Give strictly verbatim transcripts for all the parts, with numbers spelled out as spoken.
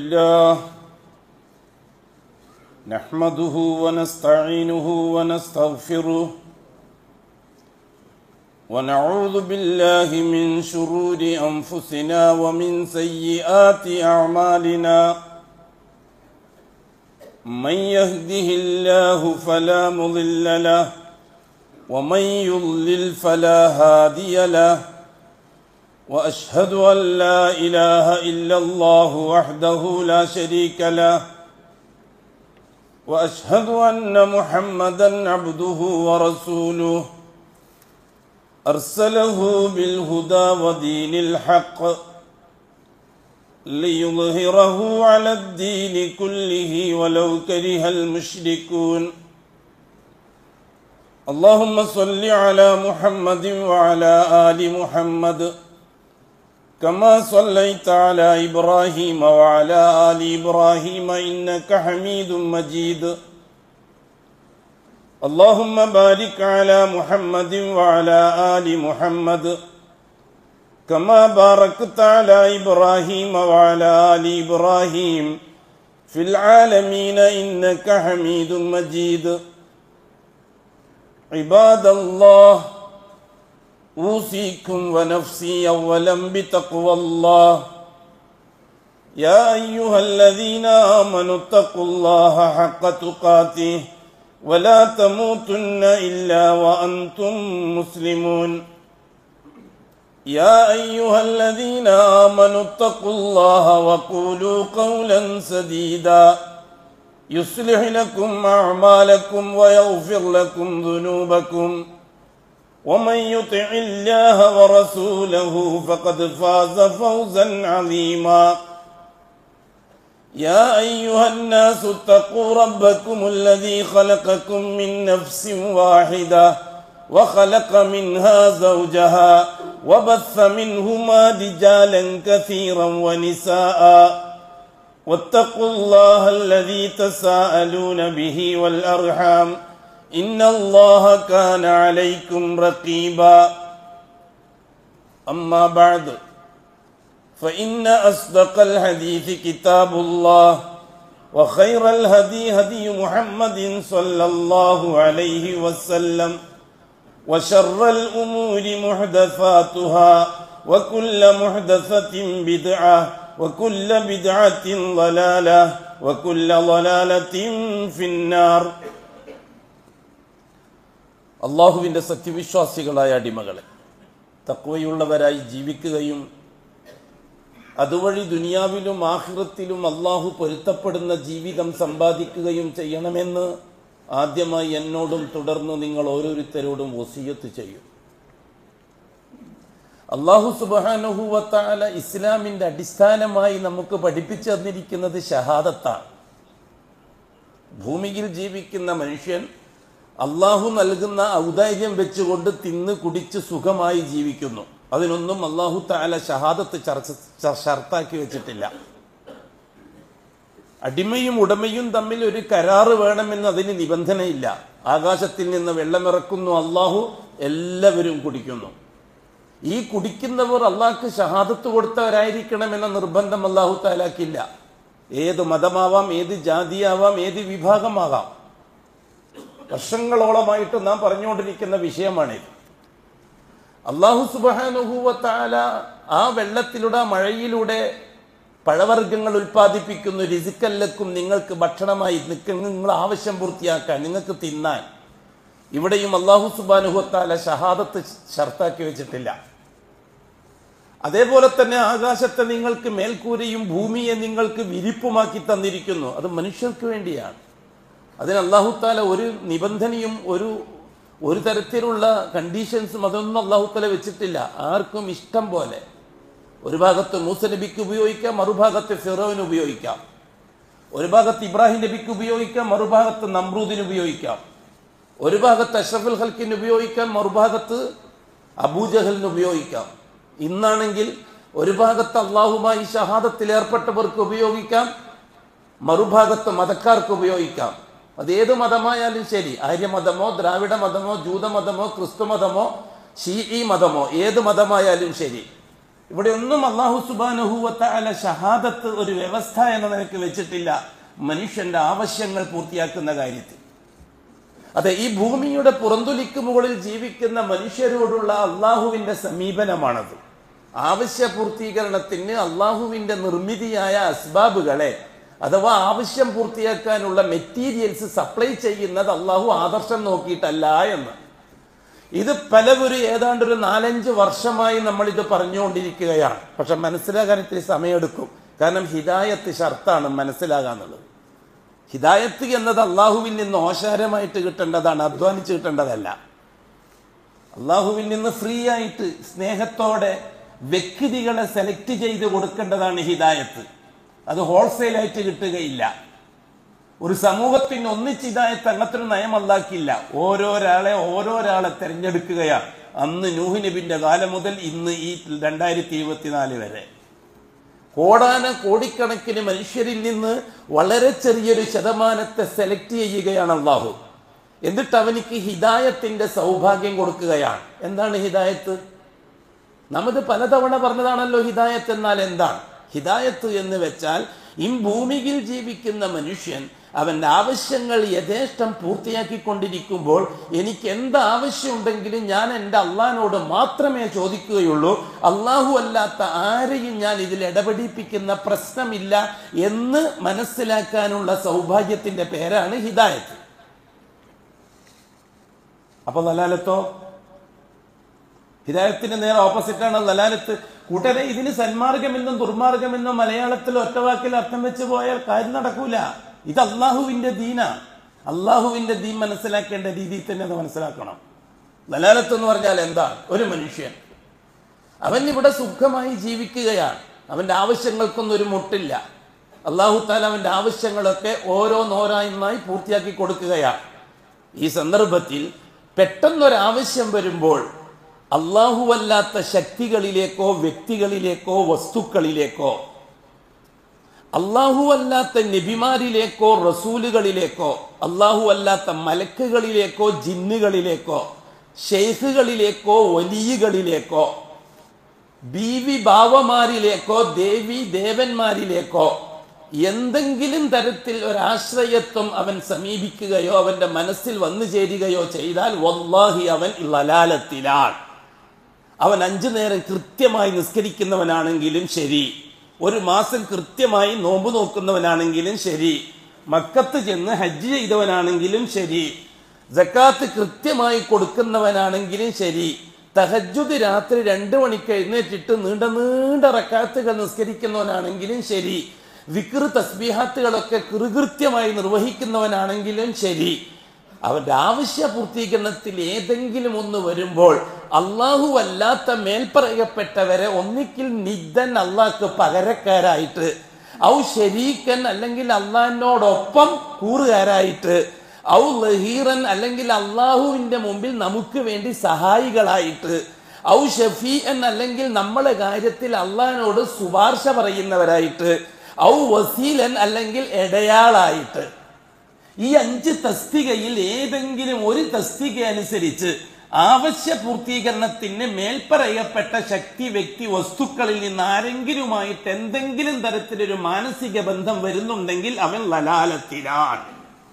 الله نحمده ونستعينه ونستغفره ونعوذ بالله من شرور أنفسنا ومن سيئات أعمالنا من يهده الله فلا مضل له ومن يضلل فلا هادي له وأشهد أن لا إله إلا الله وحده لا شريك له وأشهد أن محمدًا عبده ورسوله أرسله بالهدى ودين الحق ليظهره على الدين كله ولو كره المشركون اللهم صل على محمد وعلى آل محمد كما صليت على إبراهيم وعلى آل إبراهيم إنك حميد مجيد اللهم بارك على محمد وعلى آل محمد كما باركت على إبراهيم وعلى آل إبراهيم في العالمين إنك حميد مجيد عباد الله أوصيكم ونفسي أولا بتقوى الله يا أيها الذين آمنوا اتقوا الله حق تقاته ولا تموتن إلا وأنتم مسلمون يا أيها الذين آمنوا اتقوا الله وقولوا قولا سديدا يصلح لكم أعمالكم ويغفر لكم ذنوبكم ومن يطع الله ورسوله فقد فاز فوزا عظيما يا أيها الناس اتقوا ربكم الذي خلقكم من نفس واحدة وخلق منها زوجها وبث منهما رجالا كثيرا ونساء واتقوا الله الذي تساءلون به والأرحام إن الله كان عليكم رقيبا أما بعد فإن أصدق الحديث كتاب الله وخير الهدي هدي محمد صلى الله عليه وسلم وشر الأمور محدثاتها وكل محدثة بدعة وكل بدعة ضلالة وكل ضلالة في النار അള്ളാഹുവിൻ്റെ സത്യവിശ്വാസികളായ അടിമകളെ, തഖ്വയുള്ളവരായി ജീവിക്കുകയും അതുവഴി ദുനിയാവിലും ആഖിറത്തിലും അള്ളാഹു പൊരുത്തപ്പെടുന്ന ജീവിതം സമ്പാദിക്കുകയും ചെയ്യണമെന്ന് ആദ്യമായി എന്നോടും തുടർന്ന് നിങ്ങൾ ഓരോരുത്തരോടും വസിയത്ത് ചെയ്യും. അള്ളാഹു സുബ്ഹാനഹു വ തആല ഇസ്ലാമിൻ്റെ അടിസ്ഥാനമായി നമുക്ക് പഠിപ്പിച്ചു തന്നിരിക്കുന്നത് ഷഹാദത്താണ്. ഭൂമിയിൽ ജീവിക്കുന്ന മനുഷ്യൻ അള്ളാഹു നൽകുന്ന ഔദാര്യം വെച്ചുകൊണ്ട് തിന്ന് കുടിച്ച് സുഖമായി ജീവിക്കുന്നു. അതിനൊന്നും അള്ളാഹു തആല ഷഹാദത്ത് ചർച്ച ഷർത്താക്കി വെച്ചിട്ടില്ല. അടിമയും ഉടമയും തമ്മിൽ ഒരു കരാറ് വേണമെന്ന് അതിന് നിബന്ധനയില്ല. ആകാശത്തിൽ നിന്ന് വെള്ളമിറക്കുന്നു അള്ളാഹു, എല്ലാവരും കുടിക്കുന്നു. ഈ കുടിക്കുന്നവർ അള്ളാഹ്ക്ക് ഷഹാദത്ത് കൊടുത്തവരായിരിക്കണമെന്ന നിർബന്ധം അള്ളാഹു തആലാക്കില്ല. ഏത് മതമാവാം, ഏത് ജാതിയാവാം, ഏത് വിഭാഗമാകാം. വർഷങ്ങളോളമായിട്ട് നാം പറഞ്ഞുകൊണ്ടിരിക്കുന്ന വിഷയമാണിത്. അല്ലാഹു സുബ്ഹാനഹു വ തആല ആ വെള്ളത്തിലൂടെ, മഴയിലൂടെ പഴവർഗ്ഗങ്ങൾ ഉൽപ്പാദിപ്പിക്കുന്നു. റിസ്കല്ലക്കും, നിങ്ങൾക്ക് ഭക്ഷണമായി, നിങ്ങൾ ആവശ്യം പൂർത്തിയാക്കാൻ, നിങ്ങൾക്ക് തിന്നാൻ. ഇവിടെയും അല്ലാഹു സുബ്ഹാനഹു വ തആല ഷഹാദത്ത് ഷർത്താക്കി വെച്ചിട്ടില്ല. അതേപോലെ തന്നെ ആകാശത്തെ നിങ്ങൾക്ക് മേൽക്കൂരയും ഭൂമിയെ നിങ്ങൾക്ക് വിരിപ്പുമാക്കി തന്നിരിക്കുന്നു. അത് മനുഷ്യർക്ക് വേണ്ടിയാണ്. അതിന് അല്ലാഹു തആല ഒരു നിബന്ധനയും ഒരു ഒരു തരത്തിലുള്ള കണ്ടീഷൻസും അതൊന്നും അല്ലാഹു തആല വെച്ചിട്ടില്ല. ആർക്കും ഇഷ്ടം പോലെ ഒരു ഭാഗത്ത് മൂസ നബിക്ക് ഉപയോഗിക്കാം, മറുഭാഗത്ത് ഫിറോവിന് ഉപയോഗിക്കാം. ഒരു ഭാഗത്ത് ഇബ്രാഹിം നബിക്ക് ഉപയോഗിക്കാം, മറുഭാഗത്ത് നമ്രൂദിന് ഉപയോഗിക്കാം. ഒരു ഭാഗത്ത് അഷ്റഫുൽ ഖൽക്കിന് ഉപയോഗിക്കാം, മറുഭാഗത്ത് അബൂജഹലിന് ഉപയോഗിക്കാം. ഇന്നാണെങ്കിൽ ഒരു ഭാഗത്ത് അള്ളാഹുമായി ഷഹാദത്തിൽ ഏർപ്പെട്ടവർക്ക് ഉപയോഗിക്കാം, മറുഭാഗത്ത് മതക്കാർക്ക് ഉപയോഗിക്കാം. അതേത് മതമായാലും ശരി, ആര്യമതമോ ദ്രാവിഡ മതമോ ജൂതമതമോ ക്രിസ്തു മതമോ ഷീഈ മതമോ ഏത് മതമായാലും ശരി, ഇവിടെ ഒന്നും അല്ലാഹു സുബ്ഹാനഹു വ തആല ഷഹാദത്ത് ഒരു വ്യവസ്ഥ എന്ന നിലയ്ക്ക് വെച്ചിട്ടില്ല മനുഷ്യന്റെ ആവശ്യങ്ങൾ പൂർത്തിയാക്കുന്ന കാര്യത്തിൽ. അതെ, ഈ ഭൂമിയുടെ പുറന്തുലിക്ക് മുകളിൽ ജീവിക്കുന്ന മനുഷ്യരോടുള്ള അള്ളാഹുവിന്റെ സമീപനമാണത്. ആവശ്യ പൂർത്തീകരണത്തിന് അള്ളാഹുവിന്റെ നിർമ്മിതിയായ അസ്ബാബുകളെ അഥവാ ആവശ്യം പൂർത്തിയാക്കാനുള്ള മെറ്റീരിയൽസ് സപ്ലൈ ചെയ്യുന്നത് അള്ളാഹു ആദർശം നോക്കിയിട്ടല്ല എന്ന്. ഇത് പലവരും ഏതാണ്ട് ഒരു നാലഞ്ച് വർഷമായി നമ്മൾ ഇത് പറഞ്ഞുകൊണ്ടിരിക്കുകയാണ്. പക്ഷെ മനസ്സിലാകാൻ ഇത്തിരി സമയമെടുക്കും. കാരണം ഹിദായത്ത് ഷർത്താണ് മനസ്സിലാകാന്നുള്ളത്. ഹിദായത്ത് എന്നത് അള്ളാഹുവിൽ നിന്ന് ഓശാരമായിട്ട് കിട്ടേണ്ടതാണ്, അധ്വാനിച്ച് കിട്ടേണ്ടതല്ല. അള്ളാഹുവിൽ നിന്ന് ഫ്രീ ആയിട്ട് സ്നേഹത്തോടെ വ്യക്തികളെ സെലക്ട് ചെയ്ത് കൊടുക്കേണ്ടതാണ് ഹിദായത്ത്. അത് ഹോൾസെയിലായിട്ട് കിട്ടുകയില്ല. ഒരു സമൂഹത്തിന് ഒന്നിച്ച് ഹിദായത്ത് അങ്ങനത്തൊരു നയം അല്ലാക്കില്ല. ഓരോരാളെ ഓരോരാളെ തെരഞ്ഞെടുക്കുകയാണ്. അന്ന് നൂഹ് നബിന്റെ കാലം മുതൽ ഇന്ന് ഈ രണ്ടായിരത്തി ഇരുപത്തിനാല് വരെ കോടാന കോടിക്കണക്കിന് മനുഷ്യരിൽ നിന്ന് വളരെ ചെറിയൊരു ശതമാനത്തെ സെലക്ട് ചെയ്യുകയാണ് അള്ളാഹു. എന്നിട്ട് അവനിക്ക് ഹിദായത്തിന്റെ സൗഭാഗ്യം കൊടുക്കുകയാണ്. എന്താണ് ഹിദായത്ത്? നമ്മത് പലതവണ പറഞ്ഞതാണല്ലോ ഹിദായത്ത് എന്നാൽ എന്താണ്. ഹിദായത്ത് എന്ന് വെച്ചാൽ ഈ ഭൂമിയിൽ ജീവിക്കുന്ന മനുഷ്യൻ അവന്റെ ആവശ്യങ്ങൾ യഥേഷ്ടം പൂർത്തിയാക്കിക്കൊണ്ടിരിക്കുമ്പോൾ എനിക്ക് എന്ത് ആവശ്യമുണ്ടെങ്കിലും ഞാൻ എൻ്റെ അള്ളാഹിനോട് മാത്രമേ ചോദിക്കുകയുള്ളൂ, അള്ളാഹു അല്ലാത്ത ആരെയും ഞാൻ ഇതിൽ ഇടപെടിപ്പിക്കുന്ന പ്രശ്നമില്ല എന്ന് മനസ്സിലാക്കാനുള്ള സൗഭാഗ്യത്തിന്റെ പേരാണ് ഹിദായത്ത്. അപ്പൊ ദലാലത്തോ? ഹിദായത്തിന്റെ നേരെ ഓപ്പോസിറ്റാണ് ദലാലത്ത്. കൂട്ടരെ, ഇതിന് സന്മാർഗമെന്നും ദുർമാർഗമെന്നും മലയാളത്തിൽ ഒറ്റവാക്കിൽ അർത്ഥം വെച്ച് പോയാൽ കാര്യം നടക്കൂല. ഇത് അള്ളാഹുവിന്റെ ദീന. അള്ളാഹുവിന്റെ ദീൻ മനസ്സിലാക്കേണ്ട രീതിയിൽ തന്നെ അത് മനസ്സിലാക്കണം. ദലാലത്ത് എന്ന് പറഞ്ഞാൽ എന്താണ്? ഒരു മനുഷ്യൻ അവൻ ഇവിടെ സുഖമായി ജീവിക്കുകയാണ്. അവന്റെ ആവശ്യങ്ങൾക്കൊന്നും ഒരു മുട്ടില്ല. അള്ളാഹു താല അവന്റെ ആവശ്യങ്ങളൊക്കെ ഓരോന്നോരോന്നായി പൂർത്തിയാക്കി കൊടുക്കുകയാണ്. ഈ സന്ദർഭത്തിൽ പെട്ടെന്നൊരാവശ്യം വരുമ്പോൾ അല്ലാഹുവല്ലാത്ത ശക്തികളിലേക്കോ വ്യക്തികളിലേക്കോ വസ്തുക്കളിലേക്കോ അല്ലാഹു അല്ലാത്ത നബിമാരിലേക്കോ റസൂലുകളിലേക്കോ അല്ലാഹു അല്ലാത്ത മലക്കുകളിലേക്കോ ജിന്നുകളിലേക്കോ ഷെയ്ഖുകളിലേക്കോ വലിയകളിലേക്കോ ബീവി ബാവമാരിലേക്കോ ദേവി ദേവന്മാരിലേക്കോ എന്തെങ്കിലും തരത്തിൽ ഒരാശ്രയത്വം അവൻ സമീപിക്കുകയോ അവന്റെ മനസ്സിൽ വന്നു ചേരുകയോ ചെയ്താൽ വല്ലാഹി അവൻ ലലാലത്തിലാണ്. അവൻ അഞ്ചു നേരം കൃത്യമായി നിസ്കരിക്കുന്നവനാണെങ്കിലും ശരി, ഒരു മാസം കൃത്യമായി നോമ്പ് നോക്കുന്നവനാണെങ്കിലും ശരി, മക്കത്ത് ചെന്ന് ഹജ്ജ് ചെയ്തവനാണെങ്കിലും ശരി, സക്കാത്ത് കൃത്യമായി കൊടുക്കുന്നവനാണെങ്കിലും ശരി, തഹജ്ജുദ് രാത്രി രണ്ടു മണിക്ക് എഴുന്നേറ്റിട്ട് നീണ്ട നീണ്ട റക്കാത്തുകൾ നിസ്കരിക്കുന്നവനാണെങ്കിലും ശരി, വിക്ർ തസ്ബീഹാത്തുകളൊക്കെ കൃകൃത്യമായി നിർവഹിക്കുന്നവനാണെങ്കിലും ശരി, അവന്റെ ആവശ്യ പൂർത്തീകരണത്തിൽ ഏതെങ്കിലും ഒന്ന് വരുമ്പോൾ അള്ളാഹു അല്ലാത്ത മേൽപ്പറയപ്പെട്ടവരെ ഒന്നിക്കിൽ നിദ്ദൻ അള്ളാഹ്ക്ക് പകരക്കാരായിട്ട്, ഔ ശരീക്കൻ അല്ലെങ്കിൽ അള്ളാഹിനോടൊപ്പം കൂറുകാരായിട്ട്, ഔ ലഹീറൻ അല്ലെങ്കിൽ അള്ളാഹുവിന്റെ മുമ്പിൽ നമുക്ക് വേണ്ടി സഹായികളായിട്ട്, ഔ ഷഫീഅൻ അല്ലെങ്കിൽ നമ്മളെ കാര്യത്തിൽ അള്ളാഹിനോട് ശുപാർശ പറയുന്നവരായിട്ട്, ഔ വസീലൻ അല്ലെങ്കിൽ ഇടയാളായിട്ട്. ഈ അഞ്ച് തസ്തികയിൽ ഏതെങ്കിലും ഒരു തസ്തിക അനുസരിച്ച് ആവശ്യ പൂർത്തീകരണത്തിന് മേൽപ്പറയപ്പെട്ട ശക്തി വ്യക്തി വസ്തുക്കളിൽ നിന്ന് ആരെങ്കിലുമായിട്ട് എന്തെങ്കിലും തരത്തിലൊരു മാനസിക ബന്ധം വരുന്നുണ്ടെങ്കിൽ അവൻ ലലാലത്തിലാണ്.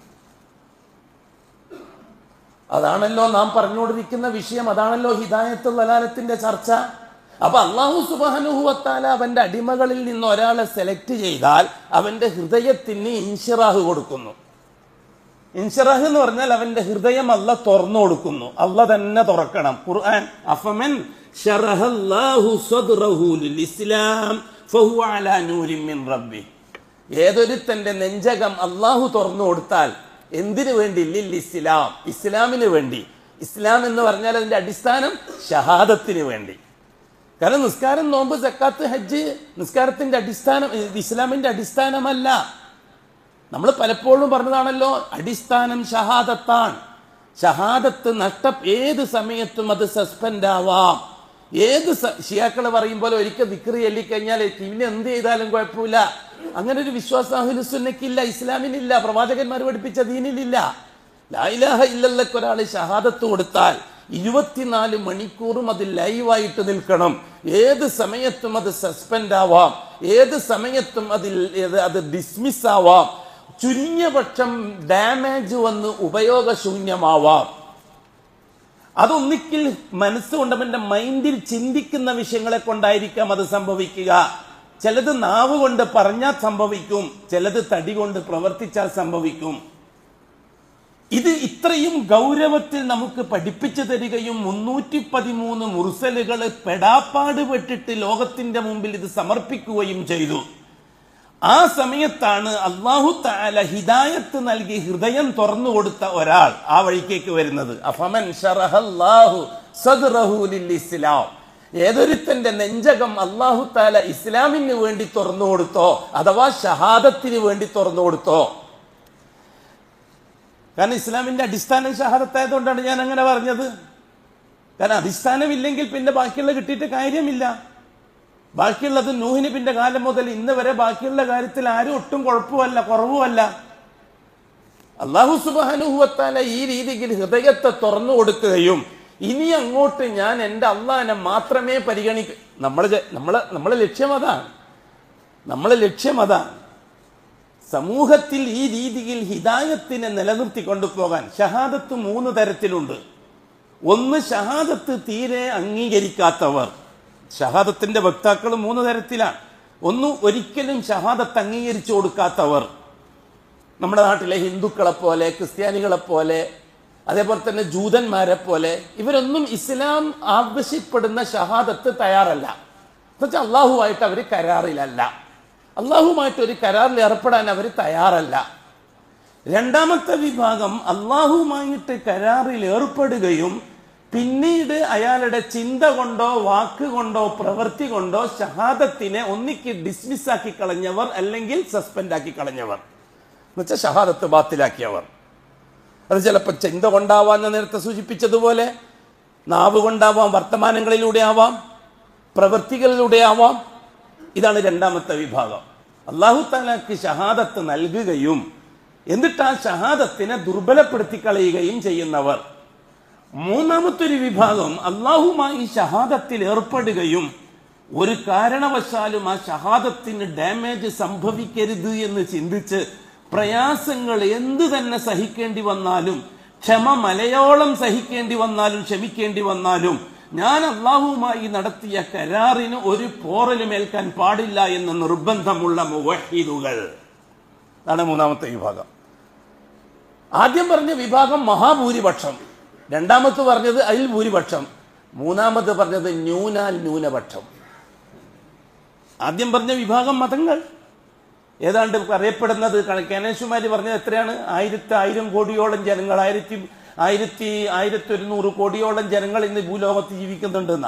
അതാണല്ലോ നാം പറഞ്ഞുകൊണ്ടിരിക്കുന്ന വിഷയം. അതാണല്ലോ ഹിദായത്ത് ലലാലത്തിന്റെ ചർച്ച. അപ്പൊ അല്ലാഹു സുബ്ഹാനഹു വ തആല അവന്റെ അടിമകളിൽ നിന്ന് ഒരാളെ സെലക്ട് ചെയ്താൽ അവന്റെ ഹൃദയത്തിന് ഇൻഷിറാഹ് കൊടുക്കുന്നു. ഇൻഷിറാഹ് എന്ന് പറഞ്ഞാൽ അവന്റെ ഹൃദയം അല്ലാഹ് തുറന്നു കൊടുക്കുന്നു. അല്ലാഹ് തന്നെ തുറക്കണം. ഖുർആൻ അഫമൻ ശറഹല്ലാഹു സദ്റഹു ലിൽ ഇസ്ലാം ഫഹുവ അലാ നൂരിൻ മിൻ റബ്ബി. ഏതൊരുത്തന്റെ നെഞ്ചകം അല്ലാഹു തുറന്നു കൊടുത്താൽ എന്തിനു വേണ്ടി? ലിൽ ഇസ്ലാം, ഇസ്ലാമിന് വേണ്ടി. ഇസ്ലാം എന്ന് പറഞ്ഞാൽ അതിന്റെ അടിസ്ഥാനം ഷഹാദത്തിന് വേണ്ടി. കാരണം നിസ്കാരം, നോമ്പ്, സക്കാത്ത്, ഹജ്ജ് നിസ്കാരത്തിന്റെ അടിസ്ഥാനം, ഇസ്ലാമിന്റെ അടിസ്ഥാനമല്ല. നമ്മൾ പലപ്പോഴും പറഞ്ഞതാണല്ലോ, അടിസ്ഥാനം ഷഹാദത്താണ്. ഷഹാദത്ത് നഷ്ട ഏത് സമയത്തും അത് സസ്പെൻഡ് ആവാം. ഏത് ഷിയാക്കള് പറയുമ്പോൾ ഒരിക്കൽ ദിക്ർ ചൊല്ലിക്കഴിഞ്ഞാൽ പിന്നെ എന്ത് ചെയ്താലും കുഴപ്പമില്ല. അങ്ങനെ ഒരു വിശ്വാസം അഹ്ലു സുന്നക്കില്ല, ഇസ്ലാമിനില്ല, പ്രവാചകന്മാർ പഠിപ്പിച്ച ദീനിലില്ല. ലാ ഇലാഹ ഇല്ലല്ലക്ക് ഒരാൾ ഷഹാദത്ത് കൊടുത്താൽ ഇരുപത്തിനാല് മണിക്കൂറും അത് ലൈവായിട്ട് നിൽക്കണം. ഏത് സമയത്തും അത് സസ്പെൻഡ് ആവാം, ഏത് സമയത്തും അതിൽ അത് ഡിസ്മിസ് ആവാം, ചുരുങ്ങിയ പക്ഷം ഡാമേജ് വന്ന് ഉപയോഗശൂന്യമാവാം. അതൊന്നിക്കിൽ മനസ്സുകൊണ്ട് അവന്റെ മൈൻഡിൽ ചിന്തിക്കുന്ന വിഷയങ്ങളെ കൊണ്ടായിരിക്കാം അത് സംഭവിക്കുക. ചിലത് നാവ് കൊണ്ട് പറഞ്ഞാൽ സംഭവിക്കും, ചിലത് തടി കൊണ്ട് പ്രവർത്തിച്ചാൽ സംഭവിക്കും. ഇത് ഇത്രയും ഗൗരവത്തിൽ നമുക്ക് പഠിപ്പിച്ചു തരികയും മുന്നൂറ്റി പതിമൂന്ന് മുർസലുകൾ പെടാപ്പാട് പെട്ടിട്ട് ലോകത്തിന്റെ മുമ്പിൽ ഇത് സമർപ്പിക്കുകയും ചെയ്തു. ആ സമയത്താണ് അല്ലാഹു തആല ഹിദായത്ത് നൽകി ഹൃദയം തുറന്നു കൊടുത്ത ഒരാൾ ആ വഴിക്കേക്ക് വരുന്നത്. അഫമൻ ശറഹല്ലാഹു സദ്റഹു ലിൽ ഇസ്ലാം, ഏതൊരുത്തന്റെ നെഞ്ചകം അല്ലാഹു തആല ഇസ്ലാമിന് വേണ്ടി തുറന്നു കൊടുത്തോ, അഥവാ ഷഹാദത്തിന് വേണ്ടി തുറന്നു കൊടുത്തോ. കാരണം ഇസ്ലാമിന്റെ അടിസ്ഥാനം ഷഹാദത്തായതുകൊണ്ടാണ് ഞാൻ അങ്ങനെ പറഞ്ഞത്. കാരണം അടിസ്ഥാനമില്ലെങ്കിൽ പിന്നെ ബാക്കിയുള്ള കിട്ടിയിട്ട് കാര്യമില്ല. ബാക്കിയുള്ളത് നൂഹ് നബിന്റെ കാലം മുതൽ ഇന്ന് വരെ ബാക്കിയുള്ള കാര്യത്തിൽ ആരും ഒട്ടും കുഴപ്പമല്ല, കുറവുമല്ല. അല്ലാഹു സുബ്ഹാനഹു വ തആല ഈ രീതിയിൽ ഹൃദയത്തെ തുറന്നു കൊടുക്കുകയും ഇനി അങ്ങോട്ട് ഞാൻ എൻ്റെ അള്ളാഹിനെ മാത്രമേ പരിഗണിക്ക. നമ്മൾ നമ്മളെ നമ്മളെ ലക്ഷ്യം അതാണ്, നമ്മളെ ലക്ഷ്യം അതാണ്. സമൂഹത്തിൽ ഈ രീതിയിൽ ഹിദായത്തിനെ നിലനിർത്തി കൊണ്ടുപോകാൻ ഷഹാദത്ത് മൂന്ന് തരത്തിലുണ്ട്. ഒന്ന്, ഷഹാദത്ത് തീരെ അംഗീകരിക്കാത്തവർ. ഷഹാദത്തിന്റെ വക്താക്കൾ മൂന്ന് തരത്തിലാണ്. ഒന്ന്, ഒരിക്കലും ഷഹാദത്ത് അംഗീകരിച്ചു കൊടുക്കാത്തവർ. നമ്മുടെ നാട്ടിലെ ഹിന്ദുക്കളെ പോലെ, ക്രിസ്ത്യാനികളെ പോലെ, അതേപോലെ തന്നെ ജൂതന്മാരെ പോലെ ഇവരൊന്നും ഇസ്ലാം ആവശ്യപ്പെടുന്ന ഷഹാദത്ത് തയ്യാറല്ല. എന്നുവെച്ചാൽ അള്ളാഹുമായിട്ട് അവർ കരാറിലല്ല, അള്ളാഹുമായിട്ട് ഒരു കരാറിൽ ഏർപ്പെടാൻ അവർ തയ്യാറല്ല. രണ്ടാമത്തെ വിഭാഗം അള്ളാഹുമായിട്ട് കരാറിൽ ഏർപ്പെടുകയും പിന്നീട് അയാളുടെ ചിന്ത കൊണ്ടോ വാക്കുകൊണ്ടോ പ്രവൃത്തി കൊണ്ടോ ഷഹാദത്തിനെ ഒന്നിക്ക് ഡിസ്മിസ് ആക്കി കളഞ്ഞവർ, അല്ലെങ്കിൽ സസ്പെൻഡ് ആക്കി കളഞ്ഞവർ, എന്നുവെച്ചാൽ ഷഹാദത്ത് ബാത്തിലാക്കിയവർ. അത് ചിലപ്പോൾ ചിന്ത കൊണ്ടാവാം, ഞാൻ നേരത്തെ സൂചിപ്പിച്ചതുപോലെ നാവ് കൊണ്ടാവാം, വർത്തമാനങ്ങളിലൂടെ ആവാം, പ്രവൃത്തികളിലൂടെ ആവാം. ഇതാണ് രണ്ടാമത്തെ വിഭാഗം. അല്ലാഹു തആലക്ക് ഷഹാദത്ത് നൽകുകയും എന്നിട്ട് ആ ഷഹാദത്തിനെ ദുർബലപ്പെടുത്തി കളയുകയും ചെയ്യുന്നവർ. മൂന്നാമത്തൊരു വിഭാഗം അല്ലാഹുമായി ഷഹാദത്തിൽ ഏർപ്പെടുകയും ഒരു കാരണവശാലും ആ ഷഹാദത്തിന് ഡാമേജ് സംഭവിക്കരുത് എന്ന് ചിന്തിച്ച് പ്രയാസങ്ങൾ എന്തു തന്നെ സഹിക്കേണ്ടി വന്നാലും, ക്ഷമ മലയോളം സഹിക്കേണ്ടി വന്നാലും ക്ഷമിക്കേണ്ടി വന്നാലും, ഞാൻ അല്ലാഹുവുമായി നടത്തിയ കരാറിന് ഒരു പോറലുമേൽക്കാൻ പാടില്ല എന്ന് നിർബന്ധമുള്ള മുവഹ്ഹിദുകൾ. അതാണ് മൂന്നാമത്തെ വിഭാഗം. ആദ്യം പറഞ്ഞ വിഭാഗം മഹാഭൂരിപക്ഷം, രണ്ടാമത് പറഞ്ഞത് അതിൽ ഭൂരിപക്ഷം, മൂന്നാമത് പറഞ്ഞത് ന്യൂനാൽ ന്യൂനപക്ഷം. ആദ്യം പറഞ്ഞ വിഭാഗം മതങ്ങൾ ഏതാണ്ട് അറിയപ്പെടുന്നത് കേനേഷുമാര് പറഞ്ഞത് എത്രയാണ്? ആയിരത്തി ആയിരം കോടിയോളം ജനങ്ങൾ, ആയിരത്തി ആയിരത്തി ആയിരത്തി ഒരുന്നൂറ് കോടിയോളം ജനങ്ങൾ ഇന്ന് ഭൂലോകത്ത് ജീവിക്കുന്നുണ്ടെന്നാ.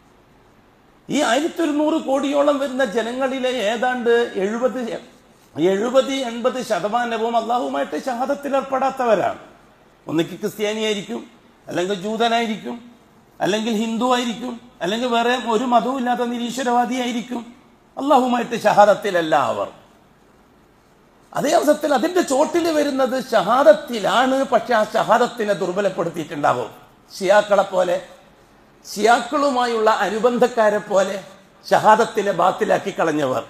ഈ ആയിരത്തി ഒരുന്നൂറ് കോടിയോളം വരുന്ന ജനങ്ങളിലെ ഏതാണ്ട് എഴുപത് എഴുപത് എൺപത് ശതമാനവും അള്ളാഹുമായിട്ട് ഷഹാദത്തിൽ ഏർപ്പെടാത്തവരാണ്. ഒന്നിക്ക് ക്രിസ്ത്യാനിയായിരിക്കും, അല്ലെങ്കിൽ ജൂതനായിരിക്കും, അല്ലെങ്കിൽ ഹിന്ദു ആയിരിക്കും, അല്ലെങ്കിൽ വേറെ ഒരു മതവും ഇല്ലാത്ത നിരീശ്വരവാദിയായിരിക്കും. അള്ളാഹുമായിട്ട് ഷഹാദത്തിലല്ല അവർ. അതേ അവസരത്തിൽ അതിന്റെ ചോട്ടിൽ വരുന്നത് ഷഹാദത്തിലാണ്, പക്ഷെ ആ ഷഹാദത്തിനെ ദുർബലപ്പെടുത്തിയിട്ടുണ്ടാവും. ഷിയാക്കളെ പോലെ, ഷിയാക്കളുമായുള്ള അനുബന്ധക്കാരെ പോലെ ഷഹാദത്തിനെ ബാത്തിലാക്കി കളഞ്ഞവർ.